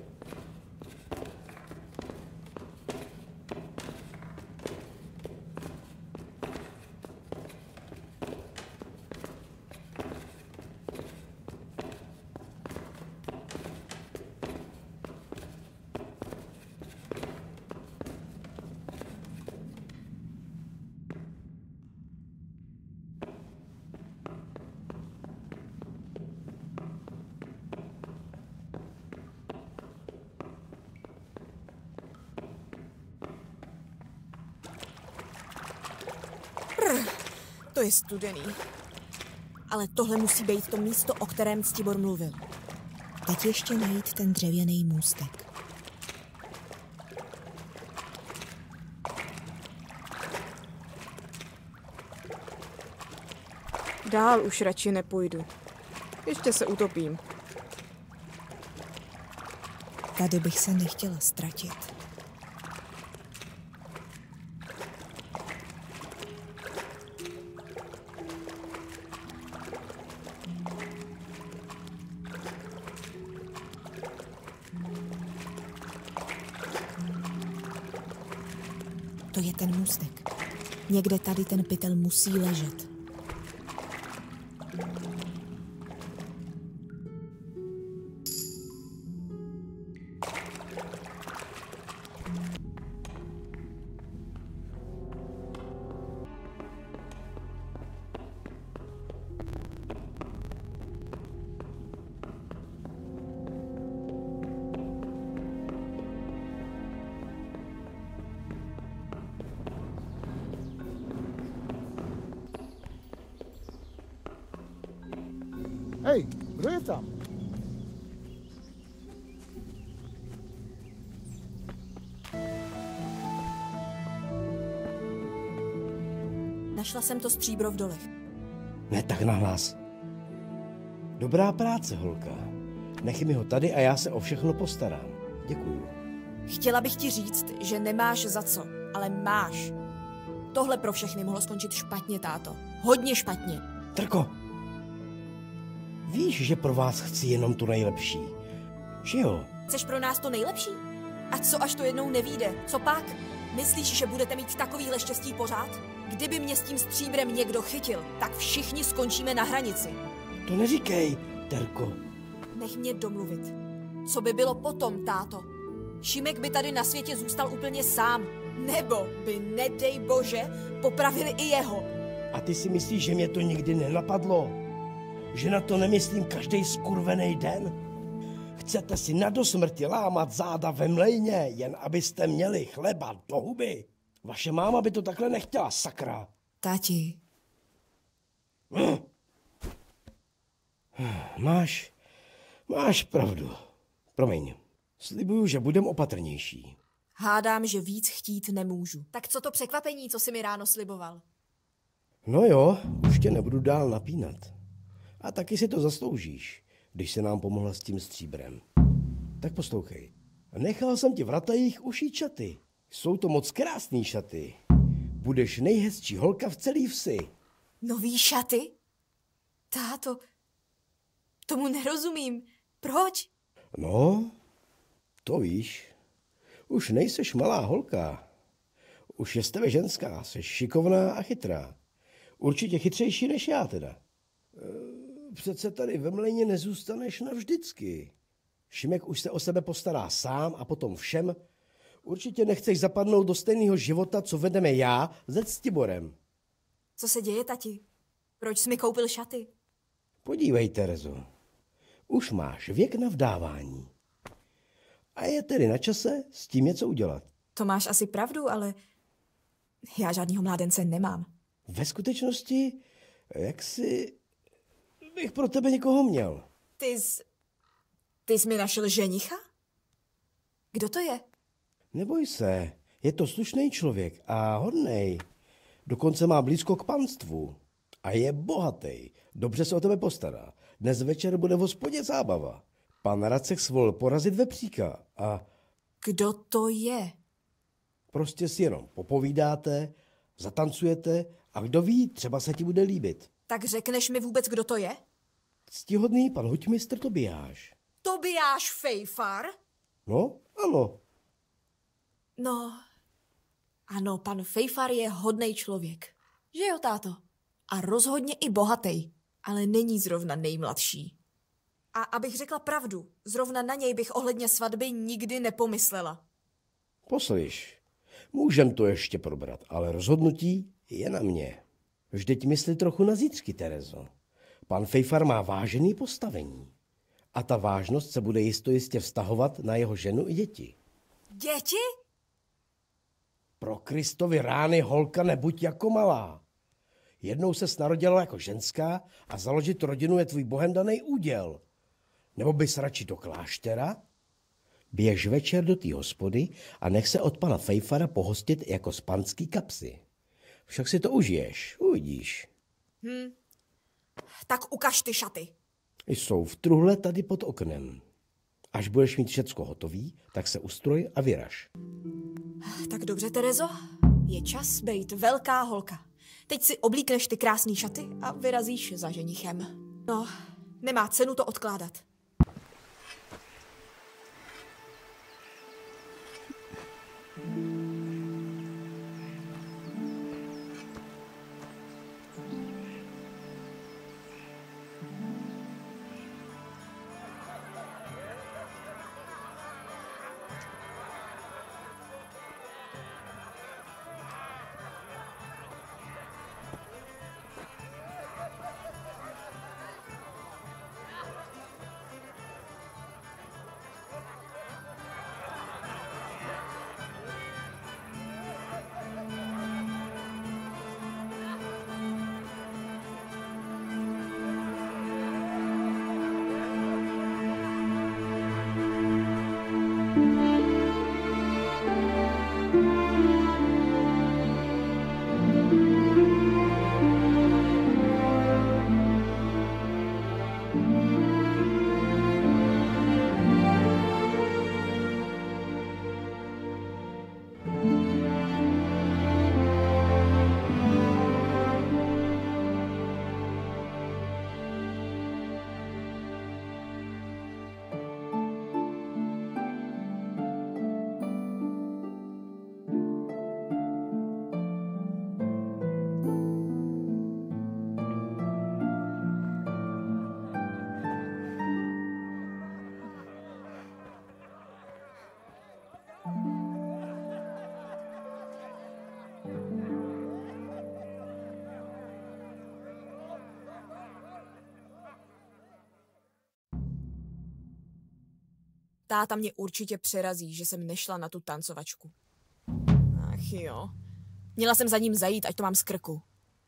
To je studený. Ale tohle musí být to místo, o kterém Ctibor mluvil. Teď ještě najít ten dřevěný můstek. Dál už radši nepůjdu. Ještě se utopím. Tady bych se nechtěla ztratit. To je ten můstek. Někde tady ten pytel musí ležet. Hej, kdo je tam? Našla jsem to stříbro v dolech. Ne tak nahlas. Dobrá práce, holka. Nech mi ho tady a já se o všechno postarám. Děkuju. Chtěla bych ti říct, že nemáš za co, ale máš. Tohle pro všechny mohlo skončit špatně, táto. Hodně špatně. Trko! Víš, že pro vás chci jenom tu nejlepší. Že jo? Chceš pro nás to nejlepší? A co až to jednou nevyjde? Co pak? Myslíš, že budete mít takovýhle štěstí pořád? Kdyby mě s tím stříbrem někdo chytil, tak všichni skončíme na hranici. To neříkej, Terko. Nech mě domluvit. Co by bylo potom, táto? Šimek by tady na světě zůstal úplně sám. Nebo by, nedej bože, popravili i jeho. A ty si myslíš, že mě to nikdy nenapadlo? Že na to nemyslím každý skurvený den? Chcete si na dosmrti lámat záda ve mlejně, jen abyste měli chleba do huby? Vaše máma by to takhle nechtěla, sakra. Tati. Máš pravdu. Promiň. Slibuju, že budem opatrnější. Hádám, že víc chtít nemůžu. Tak co to překvapení, co jsi mi ráno sliboval? No jo, už tě nebudu dál napínat. A taky si to zasloužíš, když se nám pomohla s tím stříbrem. Tak poslouchej. Nechal jsem ti v ratajích ušít šaty. Jsou to moc krásný šaty. Budeš nejhezčí holka v celý vsi. Nový šaty? Táto, tomu nerozumím. Proč? No, to víš. Už nejseš malá holka. Už je z tebe ženská, jsi šikovná a chytrá. Určitě chytřejší než já teda. přece tady ve mlejně nezůstaneš navždycky. Šimek už se o sebe postará sám a potom všem. Určitě nechceš zapadnout do stejného života, co vedeme já se Ctiborem. Co se děje, tati? Proč jsi mi koupil šaty? Podívej, Terezo, už máš věk na vdávání. A je tedy na čase s tím něco udělat. To máš asi pravdu, ale já žádnýho mládence nemám. Ve skutečnosti, jak si bych pro tebe někoho měl. Ty jsi mi našel ženicha? Kdo to je? Neboj se, je to slušný člověk a hodnej. Dokonce má blízko k panstvu. A je bohatý. Dobře se o tebe postará. Dnes večer bude v hospodě zábava. Pan Racek svolil porazit vepříka a... Kdo to je? Prostě si jenom popovídáte, zatancujete a kdo ví, třeba se ti bude líbit. Tak řekneš mi vůbec, kdo to je? Ctihodný pan hutmistr Tobiáš. Tobiáš Fejfar? No, ano. No, ano, pan Fejfar je hodnej člověk. Že jo, táto? A rozhodně i bohatý, ale není zrovna nejmladší. A abych řekla pravdu, zrovna na něj bych ohledně svatby nikdy nepomyslela. Poslyš, můžem to ještě probrat, ale rozhodnutí je na mě. Vždyť mysli trochu na zítřky, Terezo. Pan Fejfar má vážený postavení. A ta vážnost se bude jistě vztahovat na jeho ženu i děti. Děti? Pro Kristovy rány, holka, nebuď jako malá. Jednou se narodila jako ženská a založit rodinu je tvůj bohem daný úděl. Nebo bys radši do kláštera? Běž večer do té hospody a nech se od pana Fejfara pohostit jako z panský kapsy. Však si to užiješ, uvidíš. Tak ukaž ty šaty. Jsou v truhle tady pod oknem. Až budeš mít všecko hotový, tak se ustroj a vyraž. Tak dobře, Terezo, je čas bejt velká holka. Teď si oblíkneš ty krásný šaty a vyrazíš za ženichem. No, nemá cenu to odkládat. Táta mě určitě přerazí, že jsem nešla na tu tancovačku. Ach jo. Měla jsem za ním zajít, ať to mám z krku.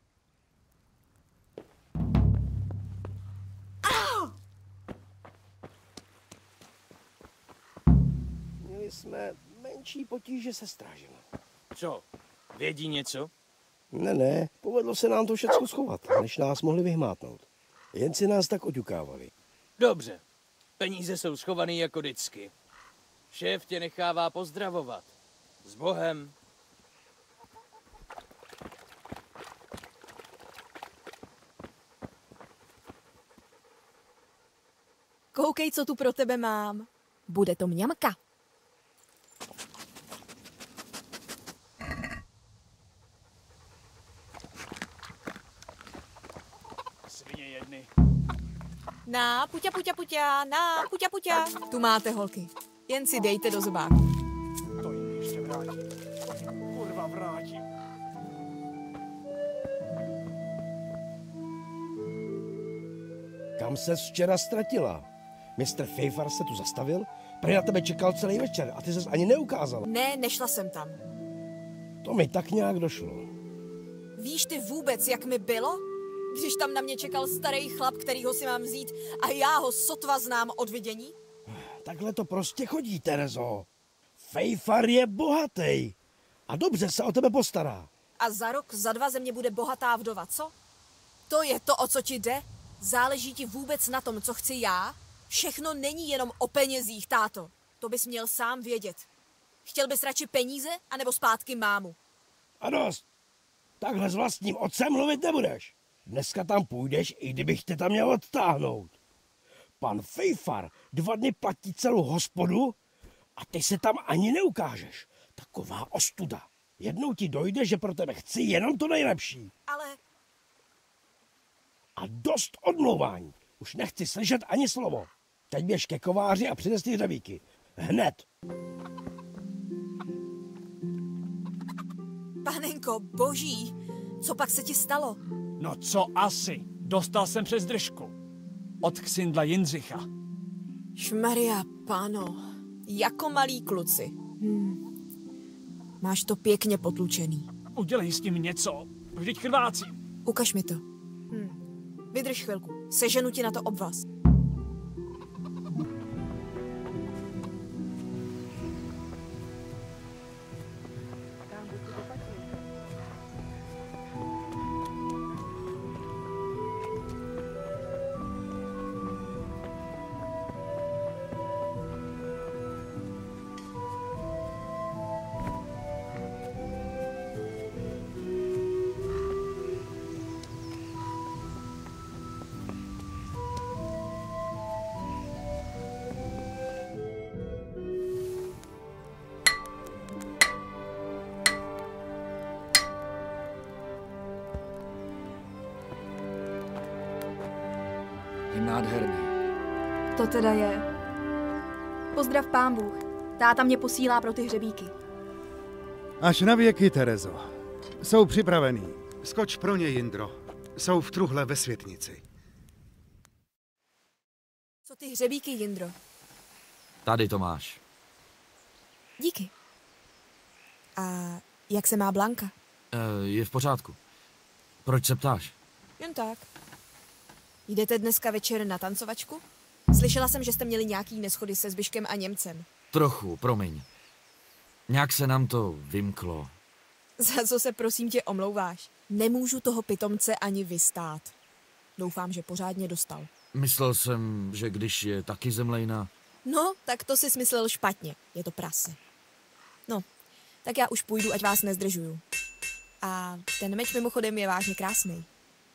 Měli jsme menší potíže se strážem. Co? Vědí něco? Ne, povedlo se nám to všechno schovat, než nás mohli vyhmátnout. Jen si nás tak oťukávali. Dobře. Peníze jsou schovaný jako vždycky. Šéf tě nechává pozdravovat. S Bohem. Koukej, co tu pro tebe mám. Bude to mňamka. Svině jedny. Na, puťa, puťa, puťa, na, puťa, puťa. Tu máte, holky. Jen si dejte do zobáku. To jim ještě vrátím. Kurva, vrátím. Kam ses včera ztratila? Mistr Fejfar se tu zastavil, prý na tebe čekal celý večer a ty ses ani neukázala. Ne, nešla jsem tam. To mi tak nějak došlo. Víš ty vůbec, jak mi bylo? Když tam na mě čekal starý chlap, kterýho si mám vzít a já ho sotva znám od vidění? Takhle to prostě chodí, Terezo. Fejfar je bohatý a dobře se o tebe postará. A za rok, za 2 ze mě bude bohatá vdova, co? To je to, o co ti jde? Záleží ti vůbec na tom, co chci já? Všechno není jenom o penězích, táto. To bys měl sám vědět. Chtěl bys radši peníze, anebo zpátky mámu? A dost. Takhle s vlastním otcem mluvit nebudeš. Dneska tam půjdeš, i kdybych tě tam měl odtáhnout. Pan Fejfar 2 dny platí celou hospodu a ty se tam ani neukážeš. Taková ostuda. Jednou ti dojde, že pro tebe chci jenom to nejlepší. Ale... A dost odmlouvání. Už nechci slyšet ani slovo. Teď běž ke kováři a přines ty hřebíky. Hned. Panenko, boží, co pak se ti stalo? No co asi? Dostal jsem přes držku. Od ksindla Jindřicha. Šmaria, páno, jako malí kluci. Máš to pěkně potlučený. Udělej s tím něco, vždyť krvácí. Ukaž mi to. Vydrž chvilku, seženu ti na to obvaz. Je nádherný. To teda je. Pozdrav pán Bůh. Táta mě posílá pro ty hřebíky. Až na věky, Terezo. Jsou připravený. Skoč pro ně, Jindro. Jsou v truhle ve světnici. Co ty hřebíky, Jindro? Tady to máš. Díky. A jak se má Blanka? Je v pořádku. Proč se ptáš? Jen tak. Jdete dneska večer na tancovačku? Slyšela jsem, že jste měli nějaký neschody se Zbyškem a Němcem. Trochu, promiň. Nějak se nám to vymklo. Za co se prosím tě omlouváš? Nemůžu toho pitomce ani vystát. Doufám, že pořádně dostal. Myslel jsem, že když je taky zemlejna... No, tak to si smyslel špatně. Je to prase. No, tak já už půjdu, ať vás nezdržuju. A ten meč mimochodem je vážně krásný.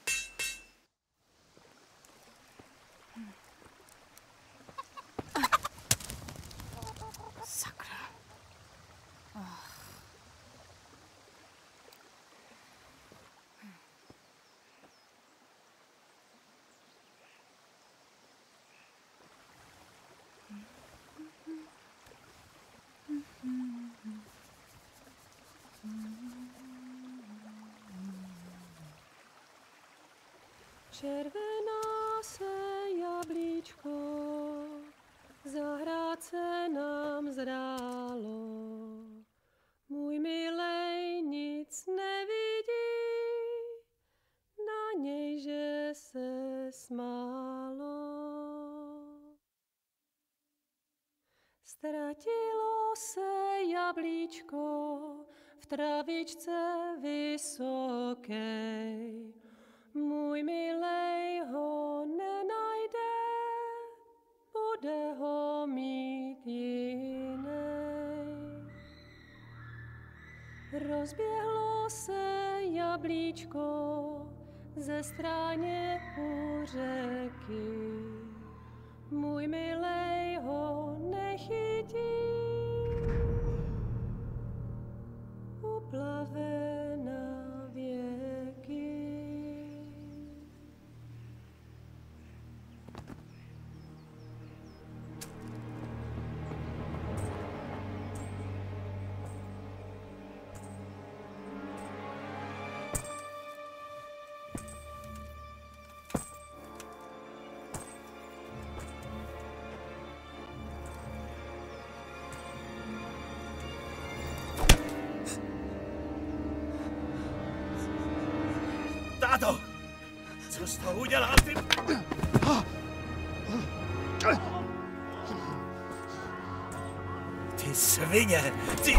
Červená se jablíčko, zahrát se nám zdálo. Můj milej nic nevidí, na něj, že se smálo. Ztratilo se jablíčko v travičce vysoké. Můj milej ho nenajde, bude ho mít jinej. Rozběhlo se jablíčko ze stráně u řeky. Můj milej ho nechytí, uplave na věky. na to! Co jsi to udělal, ty? Ty svině! Ty...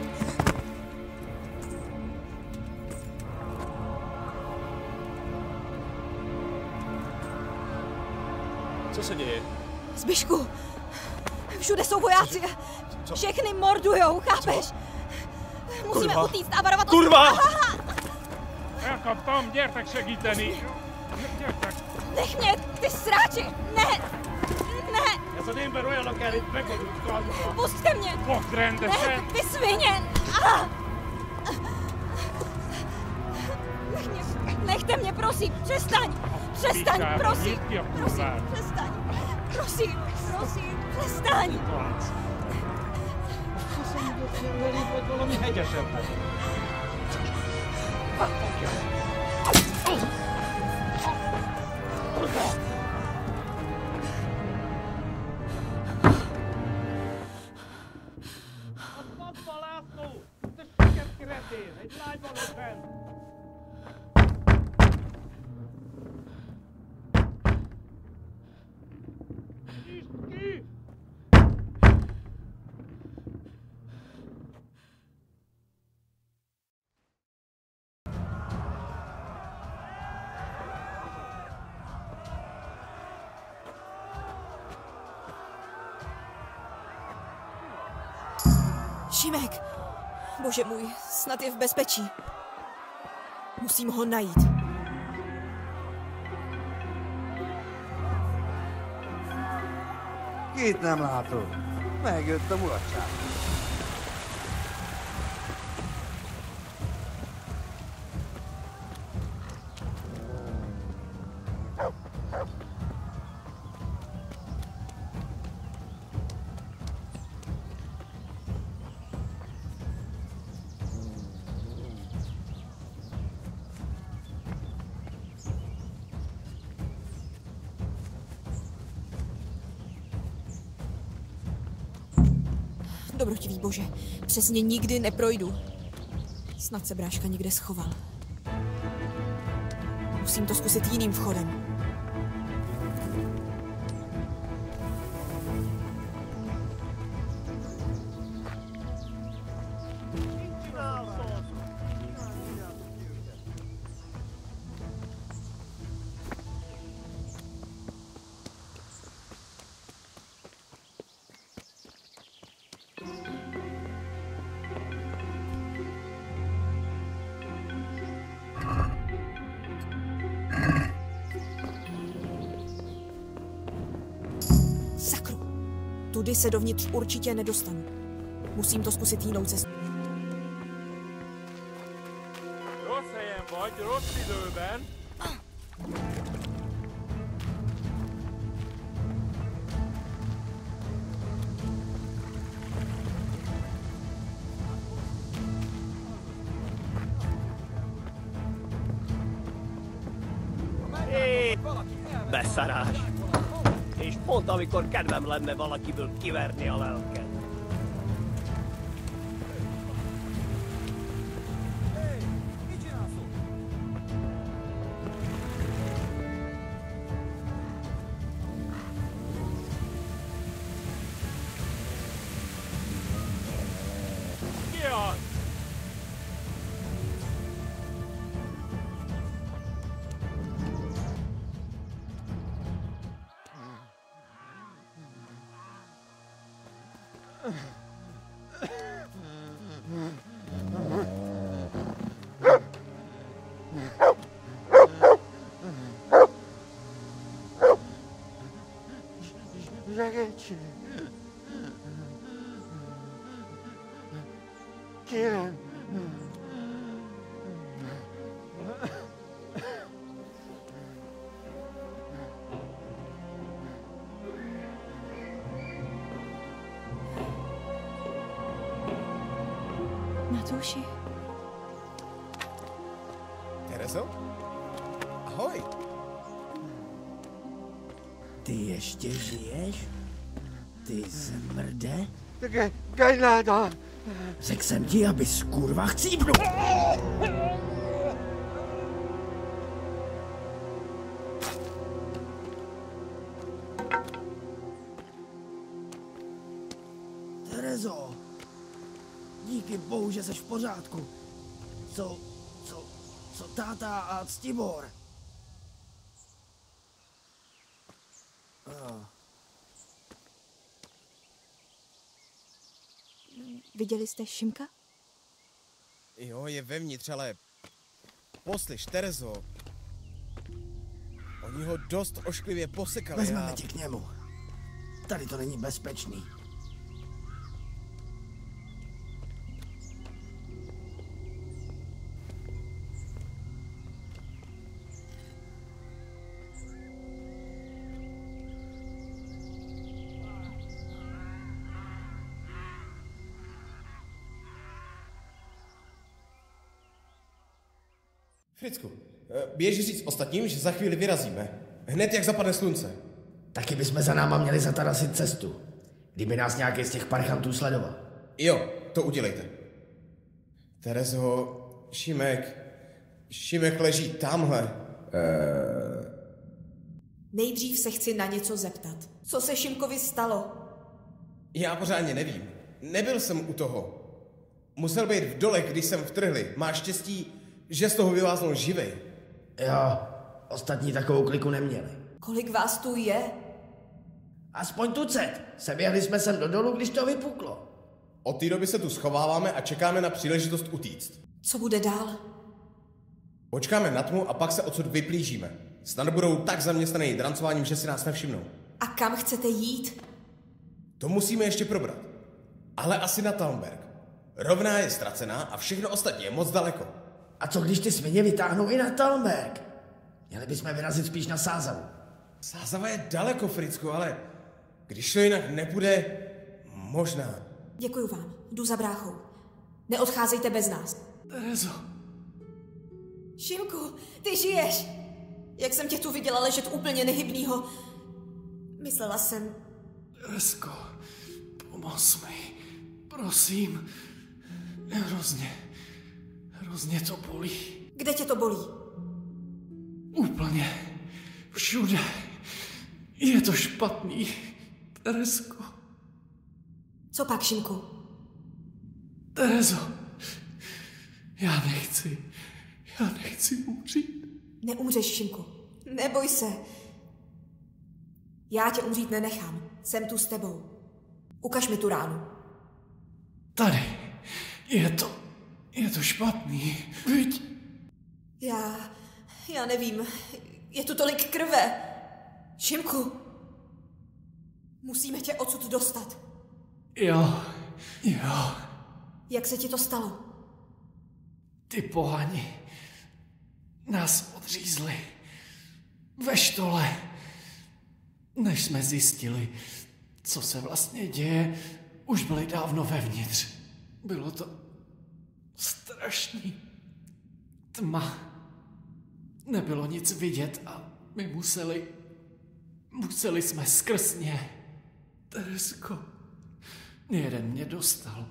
Co se děje? Zbyšku, všude jsou vojáci. Všechny mordujou, chápeš? Musíme utíct a varovat... Kurva! Elkap tam, gyertek segíteni! Gyertek! Nech mě, ty sráči! Ne! Ne! Ez az ember olyan, akár itt megadunk kalmukra. Pusťte mě! Fogd rendesen! Ne, ty svině! Nechte mě, prosím, přestaň! Přestaň, prosím! Prosím, přestaň! Prosím, prosím, přestaň! Valami hegyesebbet. Pappa László! Te süket keretén! Egy lány van ott bent! Nyisd ki! Šimek! Bože můj, snad je v bezpečí. Musím ho najít. Kit nem látod? Megjött a mulatság. Dobrotivý Bože, přesně nikdy neprojdu. Snad se bráška někde schoval. Musím to zkusit jiným vchodem. Tudy se dovnitř určitě nedostanu. Musím to zkusit jinou cestou. Rossz helyen vagy, rossz időben. Beszarás! És pont amikor kedvem lenne valakiből kiverni a lelket. Ki az? Segítség! Kérem! Matouši. Terezo? Ahoj! Ty ještě žiješ? Ty zmrde? Tak Gajnáda! Řekl jsem ti, abys kurva chcípnul! díky bohu, že jsi v pořádku. Co táta a Ctibor? Viděli jste Šimka? Jo, je vevnitř, ale... Poslyš, Terezo. Oni ho dost ošklivě posekali. Vezmeme tě k němu. Tady to není bezpečný. Fricku, běž říct ostatním, že za chvíli vyrazíme. Hned jak zapadne slunce. Taky bychom za náma měli zatarasit cestu. Kdyby nás nějaký z těch parchantů sledoval. Jo, to udělejte. Terezo, Šimek leží tamhle. Nejdřív se chci na něco zeptat. Co se Šimkovi stalo? Já pořádně nevím. Nebyl jsem u toho. Musel být v dole, když jsem vtrhli. Máš štěstí, že z toho vyváznul živej. Jo, ostatní takovou kliku neměli. Kolik vás tu je? Aspoň tucet. Seběhli jsme sem do dolu, když to vypuklo. Od té doby se tu schováváme a čekáme na příležitost utíct. Co bude dál? Počkáme na tmu a pak se odsud vyplížíme. Snad budou tak zaměstnaný drancováním, že si nás nevšimnou. A kam chcete jít? To musíme ještě probrat. Ale asi na Talmberg. Rovná je ztracená a všechno ostatní je moc daleko. A co když ty svině vytáhnou i na Talmberg? Měli bychom vyrazit spíš na Sázavu. Sázava je daleko, Fricku, ale když to jinak nepůjde, možná. Děkuju vám, jdu za bráchou. Neodcházejte bez nás. Terezo. Šimku, ty žiješ! Jak jsem tě tu viděla ležet úplně nehybnýho. Myslela jsem... Teresko, pomoz mi. Prosím. Hrozně to bolí. Kde tě to bolí? Úplně. Všude. Je to špatný. Teresko. Co pak, Šimku? Terezo. Já nechci umřít. Neumřeš, Šimku. Neboj se. Já tě umřít nenechám. Jsem tu s tebou. Ukaž mi tu ránu. Tady. Je to špatný. Viď? Já nevím. Je tu tolik krve. Šimku. Musíme tě odsud dostat. Jo. Jak se ti to stalo? Ty pohani nás odřízli ve štole, než jsme zjistili, co se vlastně děje. Už byli dávno vevnitř. Bylo to strašný. Tma. Nebylo nic vidět a my museli jsme skrz ně. Teresko, jeden mě dostal.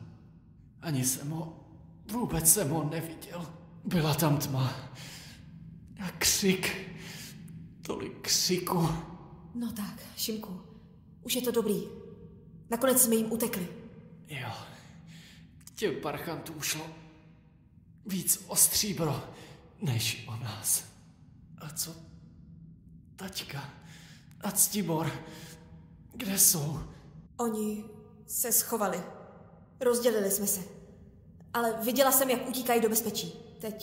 Vůbec jsem ho neviděl. Byla tam tma. A křik. Tolik křiku. No tak, Šimku, už je to dobrý. Nakonec jsme jim utekli. Jo. Těm parchantům šlo víc o stříbro, než o nás. A co taťka a Ctibor, kde jsou? Oni se schovali. Rozdělili jsme se. Ale viděla jsem, jak utíkají do bezpečí.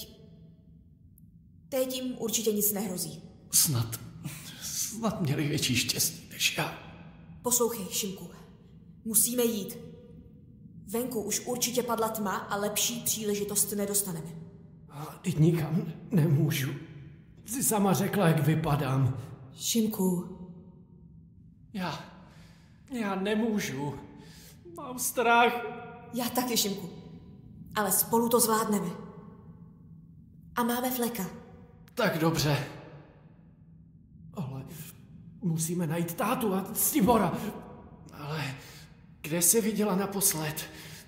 Teď jim určitě nic nehrozí. Snad měli větší štěstí než já. Poslouchej, Šimku. Musíme jít. Venku už určitě padla tma a lepší příležitost nedostaneme. Teď nikam nemůžu. Jsi sama řekla, jak vypadám. Šimku. Já nemůžu. Mám strach. Já taky, Šimku. Ale spolu to zvládneme. A máme Fleka. Tak dobře. Ale musíme najít tátu a Ctibora. Ale kde jsi viděla naposled?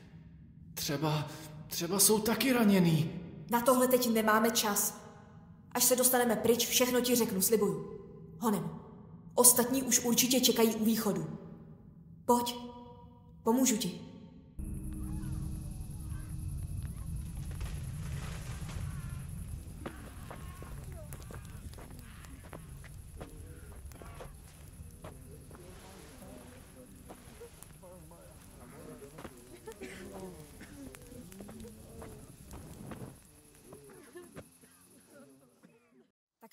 Třeba jsou taky raněný. Na tohle teď nemáme čas. Až se dostaneme pryč, všechno ti řeknu, slibuju. Honem. Ostatní už určitě čekají u východu. Pojď. Pomůžu ti.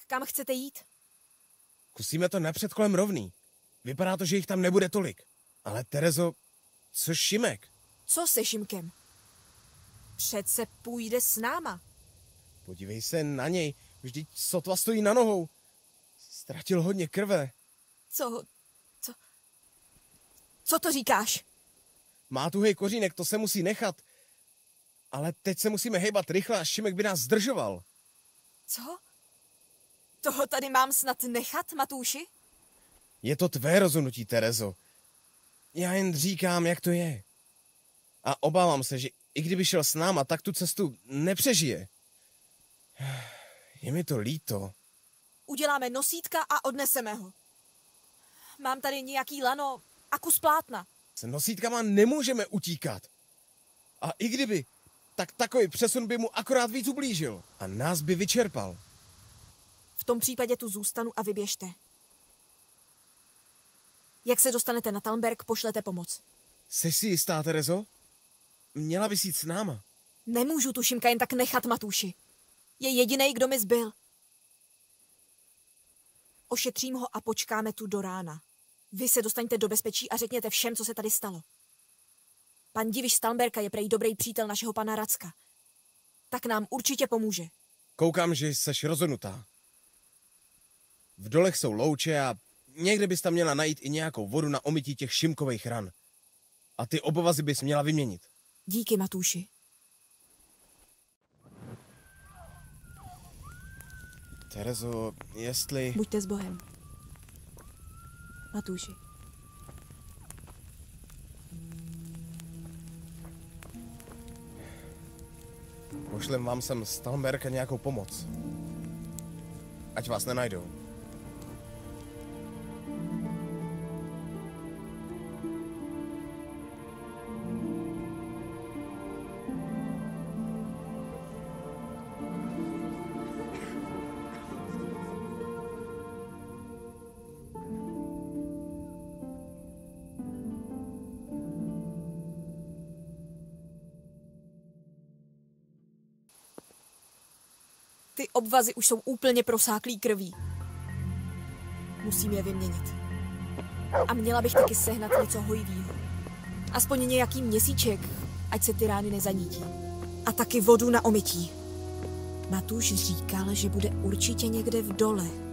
kam chcete jít? Kusíme to napřed kolem rovný. Vypadá to, že jich tam nebude tolik. Ale Terezo, co Šimek? Co se Šimkem? Přece půjde s náma. Podívej se na něj, vždyť sotva stojí na nohou. Ztratil hodně krve. Co to říkáš? Má tuhej kořínek, to se musí nechat. Ale teď se musíme hejbat rychle a Šimek by nás zdržoval. Co? Toho tady mám snad nechat, Matúši? Je to tvé rozhodnutí, Terezo. Já jen říkám, jak to je. A obávám se, že i kdyby šel s náma, tak tu cestu nepřežije. Je mi to líto. Uděláme nosítka a odneseme ho. Mám tady nějaký lano a kus plátna. S nosítkama nemůžeme utíkat. A i kdyby, tak takový přesun by mu akorát víc ublížil. A nás by vyčerpal. V tom případě tu zůstanu a vyběžte. Jak se dostanete na Talmberg, pošlete pomoc. Jsi si jistá, Terezo? Měla bys jít s náma. Nemůžu tu Šimka jen tak nechat, Matúši. Je jedinej, kdo mi zbyl. Ošetřím ho a počkáme tu do rána. Vy se dostaňte do bezpečí a řekněte všem, co se tady stalo. Pan Diviš z Talmberka je prej dobrý přítel našeho pana Racka. Tak nám určitě pomůže. Koukám, že jsi rozhodnutá. V dolech jsou louče a někde bys tam měla najít i nějakou vodu na omytí těch Šimkových ran. A ty obovazy bys měla vyměnit. Díky, Matúši. Terezo, jestli... Buďte s Bohem. Matúši. Pošlem vám sem z Talmberka nějakou pomoc. Ať vás nenajdou. Ty obvazy už jsou úplně prosáklý krví. Musím je vyměnit. A měla bych taky sehnat něco hojivýho. Aspoň nějaký měsíček, ať se ty rány nezanítí. A taky vodu na omytí. Matúš říkal, že bude určitě někde v dole.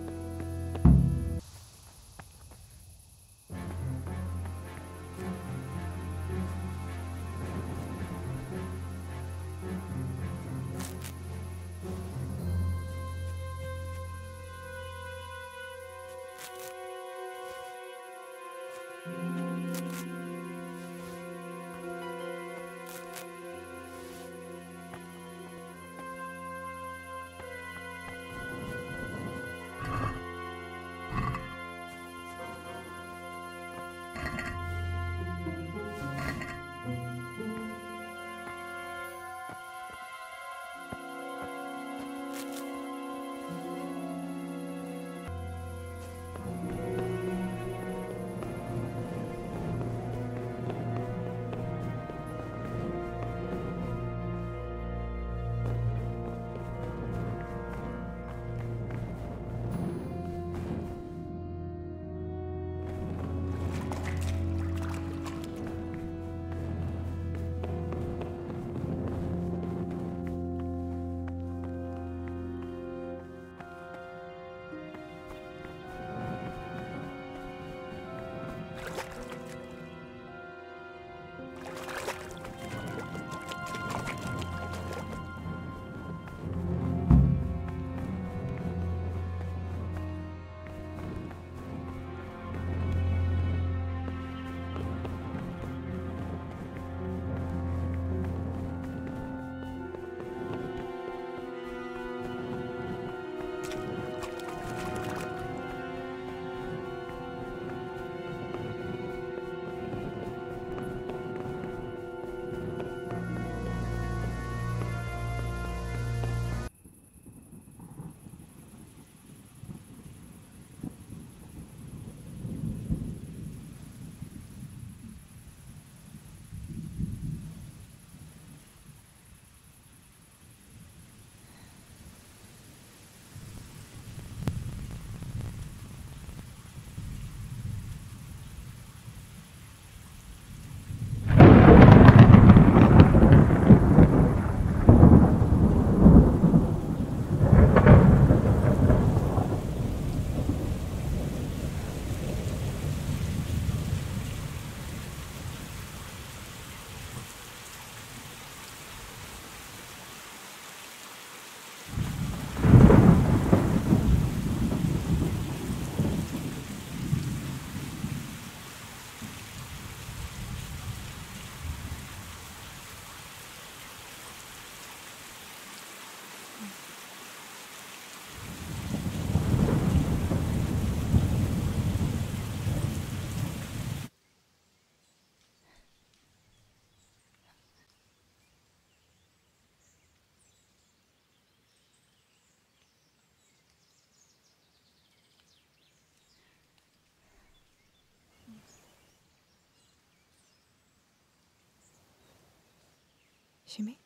Šimi?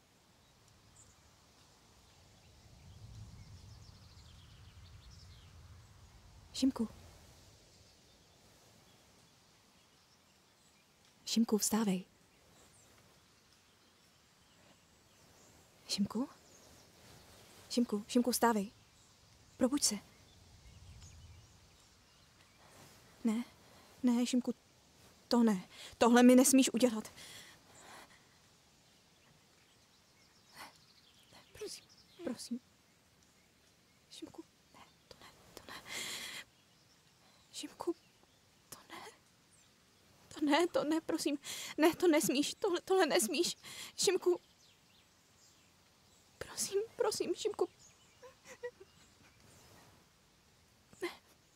Šimku. Šimku, vstávej. Šimku? Šimku, vstávej. Probuď se. Ne, Šimku, to ne. Tohle mi nesmíš udělat. Prosím. Šimku, ne. Šimku, to ne, prosím. Ne, to nesmíš, tohle nesmíš. Šimku. Prosím, Šimku. Ne.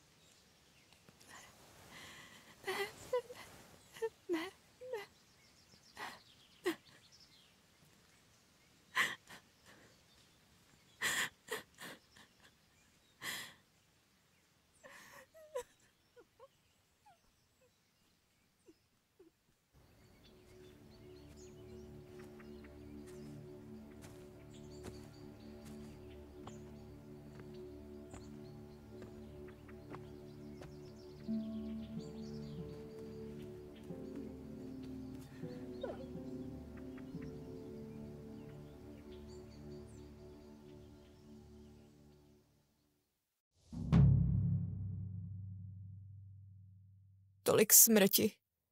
Tolik smrti.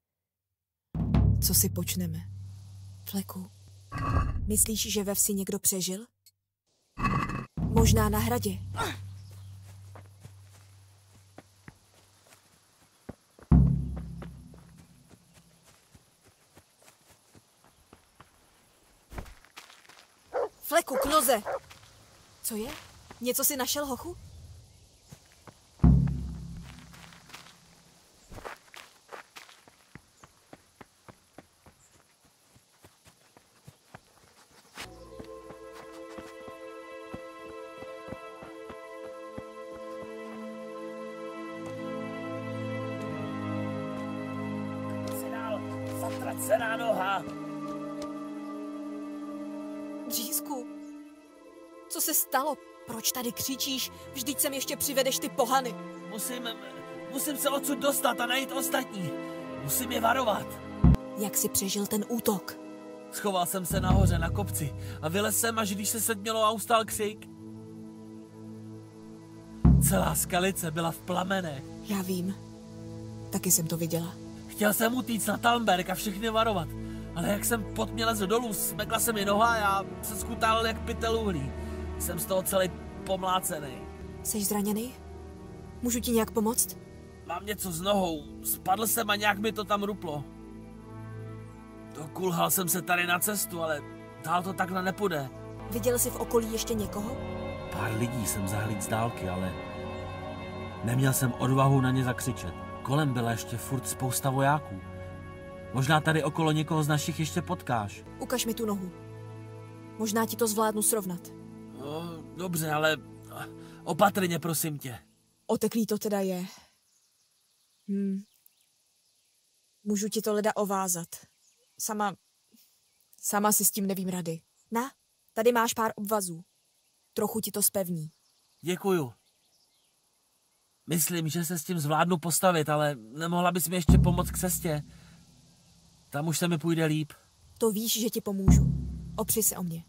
Co si počneme? Fleku, myslíš, že ve vsi někdo přežil? Možná na hradě. Fleku, knoze! Co je? Něco si našel, hochu? Zatracená noha. Dřísku, co se stalo? Proč tady křičíš? Vždyť sem ještě přivedeš ty pohany. Musím se odsud dostat a najít ostatní. Musím je varovat. Jak jsi přežil ten útok? Schoval jsem se nahoře na kopci a vylez jsem, až když se sedmělo a ustal křik. Celá skalice byla v plamenech. Já vím. Taky jsem to viděla. Chtěl jsem utíct na Talmberg a všechny varovat, ale jak jsem pod mě lezl dolů, smekla se mi noha a já se skutálil jak pytel uhlí. Jsem z toho celý pomlácený. Jsi zraněný? Můžu ti nějak pomoct? Mám něco s nohou, spadl jsem a nějak mi to tam ruplo. Dokulhal jsem se tady na cestu, ale dál to takhle nepůjde. Viděl jsi v okolí ještě někoho? Pár lidí jsem zahlídl z dálky, ale neměl jsem odvahu na ně zakřičet. Kolem byla ještě furt spousta vojáků. Možná tady okolo někoho z našich ještě potkáš. Ukaž mi tu nohu. Možná ti to zvládnu srovnat. No, dobře, ale opatrně, prosím tě. Oteklý to teda je. Můžu ti to leda ovázat. Sama si s tím nevím rady. Tady máš pár obvazů. Trochu ti to zpevní. Děkuju. Myslím, že se s tím zvládnu postavit, ale nemohla bys mi ještě pomoct k cestě? Tam už se mi půjde líp. To víš, že ti pomůžu. Opři se o mě.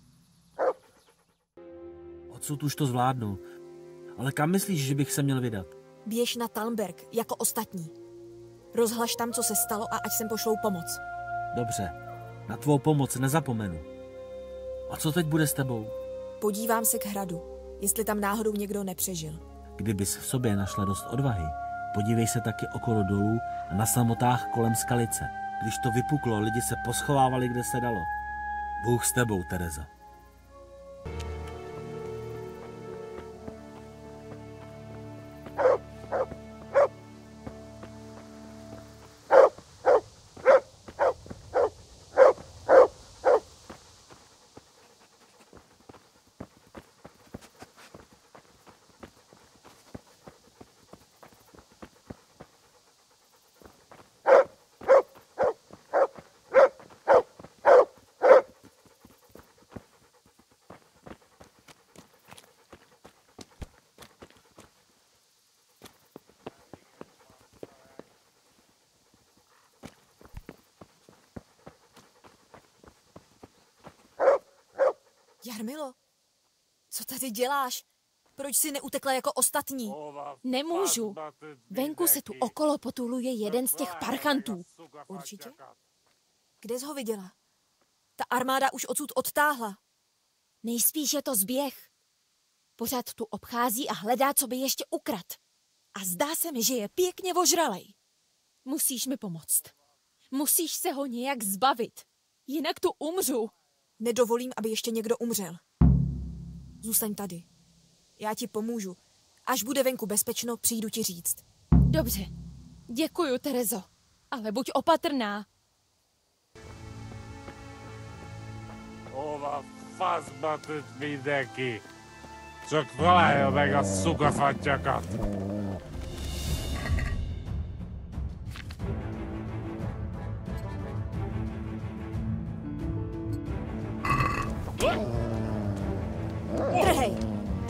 Odsud už to zvládnu. Ale kam myslíš, že bych se měl vydat? Běž na Talmberg, jako ostatní. Rozhlaš tam, co se stalo a ať sem pošlou pomoc. Dobře. Na tvou pomoc nezapomenu. A co teď bude s tebou? Podívám se k hradu, jestli tam náhodou někdo nepřežil. Kdybys v sobě našla dost odvahy, podívej se taky okolo dolů a na samotách kolem skalice. Když to vypuklo, lidi se poschovávali, kde se dalo. Bůh s tebou, Terezo. Jarmilo, co tady děláš? Proč jsi neutekla jako ostatní? Nemůžu. Venku se tu okolo potuluje jeden z těch parchantů. Určitě? Kde jsi ho viděla? Ta armáda už odsud odtáhla. Nejspíš je to zběh. Pořád tu obchází a hledá, co by ještě ukrad. A zdá se mi, že je pěkně ožralej. Musíš mi pomoct. Musíš se ho nějak zbavit. Jinak tu umřu. Nedovolím, aby ještě někdo umřel. Zůstaň tady. Já ti pomůžu. Až bude venku bezpečno, přijdu ti říct. Dobře. Děkuju, Terezo. Ale buď opatrná. Ova fazbatet mindenki. Csak találja meg a szukafattyakat. Trhej!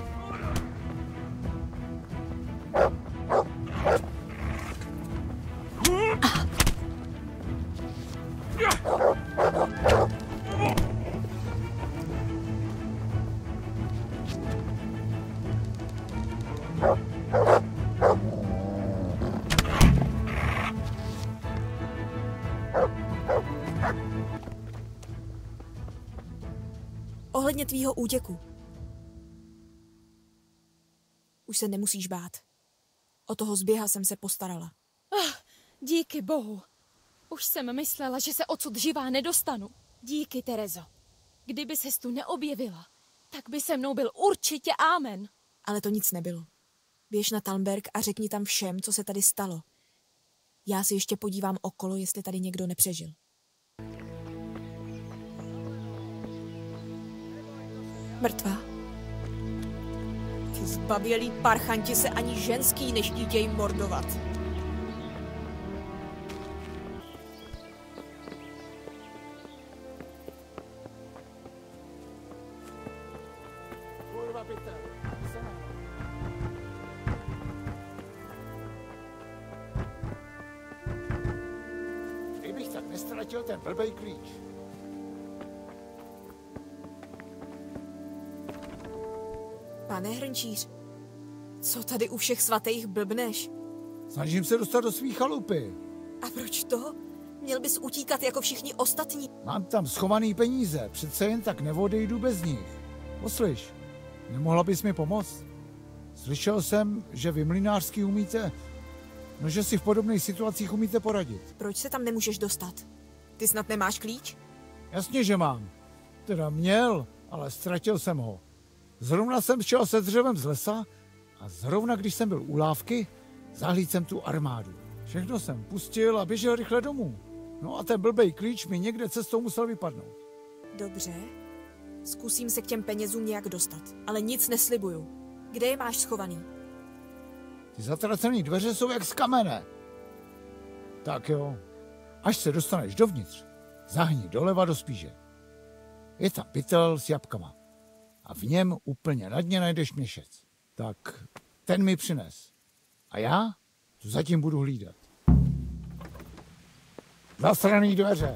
Ohledně tvýho útěku. Už se nemusíš bát. O toho zběha jsem se postarala. Díky bohu. Už jsem myslela, že se odsud živá nedostanu. Díky, Terezo. Kdyby ses tu neobjevila, tak by se mnou byl určitě ámen. Ale to nic nebylo. Běž na Talmberg a řekni tam všem, co se tady stalo. Já si ještě podívám okolo, jestli tady někdo nepřežil. Mrtvá. Ty zbabělí parchanti se ani ženský neštítějí mordovat. Kurva pytel, kdybych tak nestratil ten blbej klíč. Pane Hrnčíř, co tady u všech svatých blbneš? Snažím se dostat do svý chalupy. A proč to? Měl bys utíkat jako všichni ostatní. Mám tam schovaný peníze, přece jen tak neodejdu bez nich. Poslyš, nemohla bys mi pomoct? Slyšel jsem, že vy mlynářský umíte, no že si v podobných situacích umíte poradit. Proč se tam nemůžeš dostat? Ty snad nemáš klíč? Jasně, že mám. Teda měl, ale ztratil jsem ho. Zrovna jsem šel se dřevem z lesa a zrovna když jsem byl u lávky, zahlídl jsem tu armádu. Všechno jsem pustil a běžel rychle domů. No a ten blbej klíč mi někde cestou musel vypadnout. Dobře, zkusím se k těm penězům nějak dostat, ale nic neslibuju. Kde je máš schovaný? Ty zatracený dveře jsou jak z kamene. Tak jo, až se dostaneš dovnitř, zahni doleva do spíže. Je tam pytel s jabkama. A v něm úplně na dně najdeš měšec. Tak ten mi přines. A já tu zatím budu hlídat. Zasraný dveře.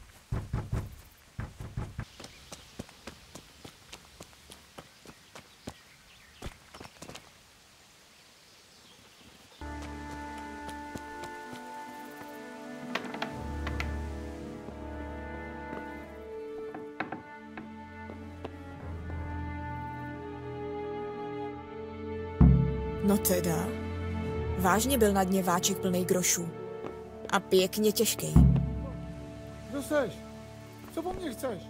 No teda, vážně byl na dně váček plnej grošů. A pěkně těžký. Kdo seš? Co po mně chceš?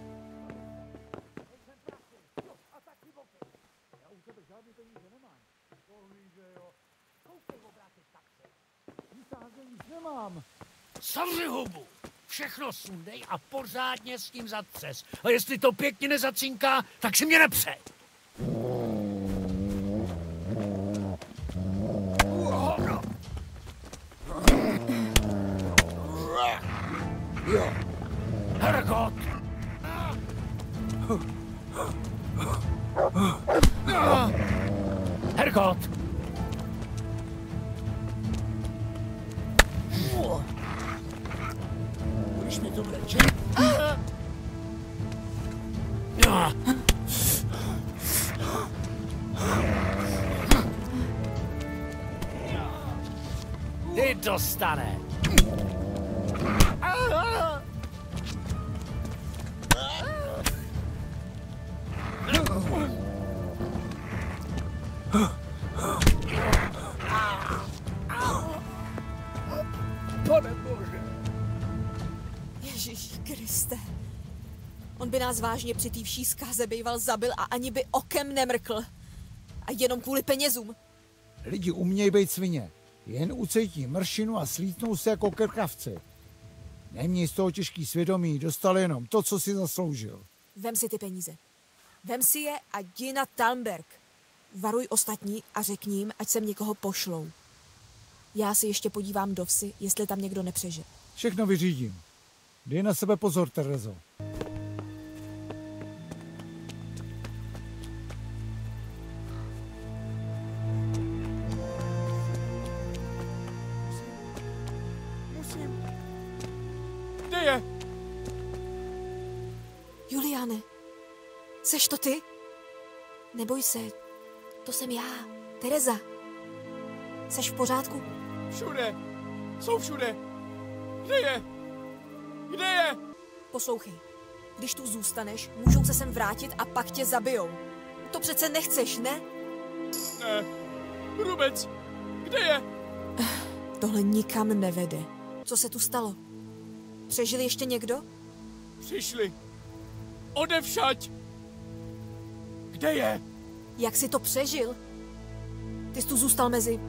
Nemám. Zavři hubu! Všechno sundej a pořádně s tím zatřes. A jestli to pěkně nezacinká, tak si mě nepře. Jo. Hergot! Hergot! Budeš mi to brečet? dostane. Pane Bože. Ježíši Kriste. On by nás vážně při té vší zkáze býval zabil a ani by okem nemrkl. A jenom kvůli penězům. Lidi umějí být svině. Jen ucejtí mršinu a slítnou se jako krkavci. Neměj z toho těžký svědomí, dostal jenom to, co si zasloužil. Vem si ty peníze. Vem si je a jdi na Talmberg. Varuj ostatní a řekni jim, ať sem někoho pošlou. Já si ještě podívám do vsi, jestli tam někdo nepřežil. Všechno vyřídím. Dej na sebe pozor, Terezo. Musím. Kde je? Juliane, seš to ty? Neboj se, to jsem já, Tereza. Seš v pořádku? Všude. Jsou všude. Kde je? Kde je? Poslouchej, když tu zůstaneš, můžou se sem vrátit a pak tě zabijou. To přece nechceš, ne? Ne. Rubec, kde je? Tohle nikam nevede. Co se tu stalo? Přežil ještě někdo? Přišli. Odevšať. Kde je? Jak jsi to přežil? Ty jsi tu zůstal mezi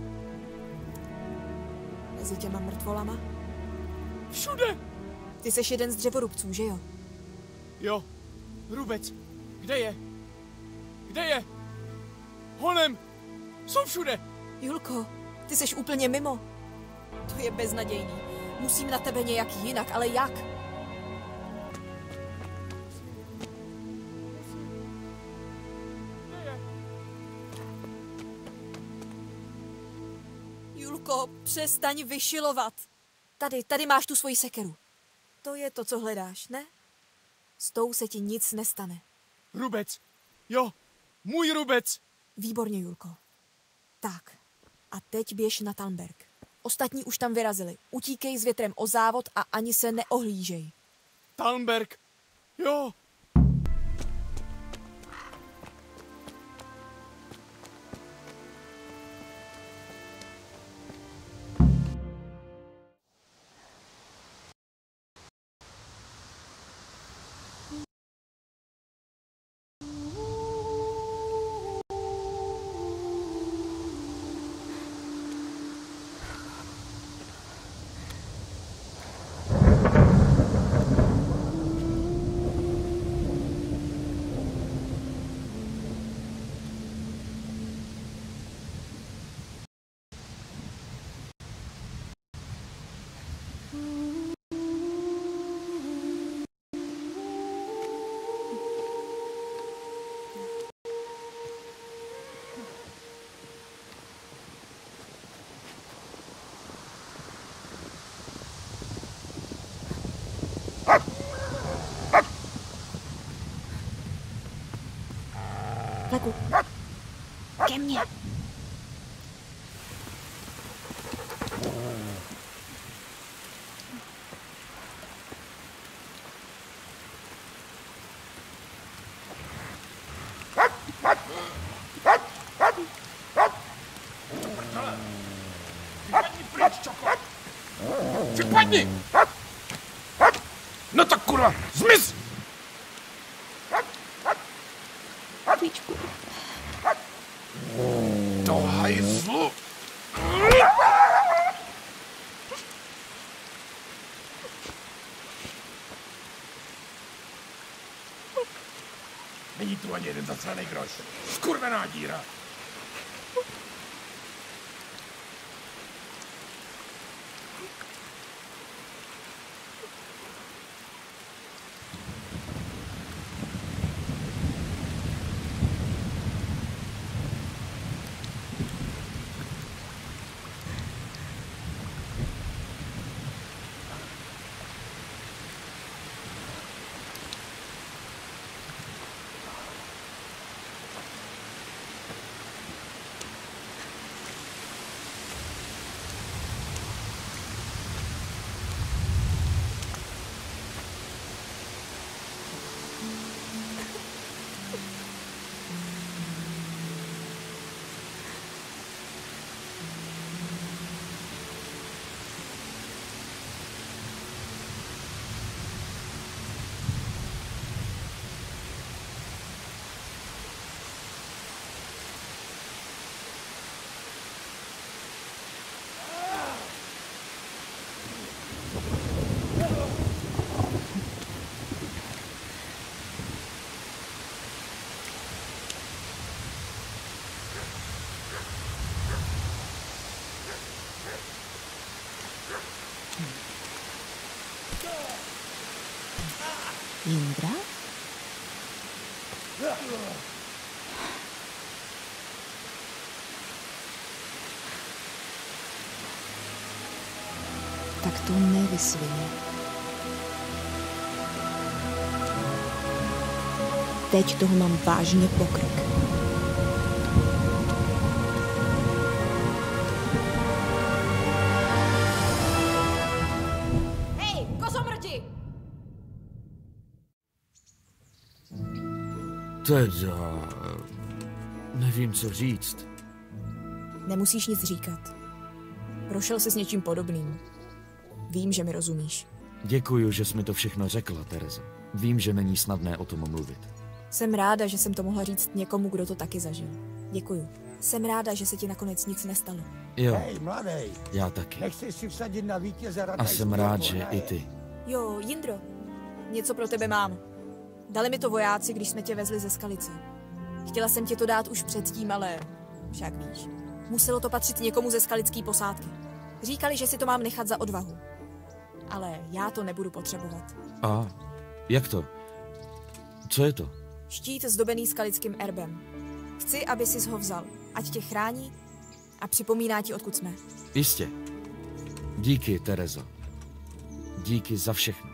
těma mrtvolama? Všude. Ty jsi jeden z dřevorubců, že jo? Jo. Rubec, kde je? Kde je? Honem. Jsou všude. Julko, ty jsi úplně mimo. To je beznadějný. Musím na tebe nějak jinak, ale jak? Julko, přestaň vyšilovat. Tady máš tu svoji sekeru. To je to, co hledáš, ne? S tou se ti nic nestane. Rubec. Jo, můj rubec. Výborně, Julko. Tak, a teď běž na Talmberg. Ostatní už tam vyrazili. Utíkej s větrem o závod a ani se neohlížej. Talmberg. Jo. Fleku, ke mně. Vypadni pryč, Čoko! Vypadni! No tak kurva, zmiz! Klíčku. Do hajzlu! Není tu ani jeden zasranej groš. Skurvená díra. Jindra? Tak to nevysvině. Teď toho mám vážně pokrk. Hej, kosomrti! Teda... nevím, co říct. Nemusíš nic říkat. Prošel jsi s něčím podobným. Vím, že mi rozumíš. Děkuju, že jsi mi to všechno řekla, Terezo. Vím, že není snadné o tom mluvit. Jsem ráda, že jsem to mohla říct někomu, kdo to taky zažil. Děkuju. Jsem ráda, že se ti nakonec nic nestalo. Jo. Hej, mladej. Já taky. Nechceš si vsadit na vítěze A jsem rád, že i ty. Jo, Jindro, něco pro tebe mám. Dali mi to vojáci, když jsme tě vezli ze Skalice. Chtěla jsem ti to dát už předtím, ale však víš. Muselo to patřit někomu ze skalické posádky. Říkali, že si to mám nechat za odvahu. Ale já to nebudu potřebovat. A jak to? Co je to? Štít zdobený skalickým erbem. Chci, aby sis ho vzal, ať tě chrání a připomíná ti, odkud jsme. Jistě. Díky, Terezo. Díky za všechno.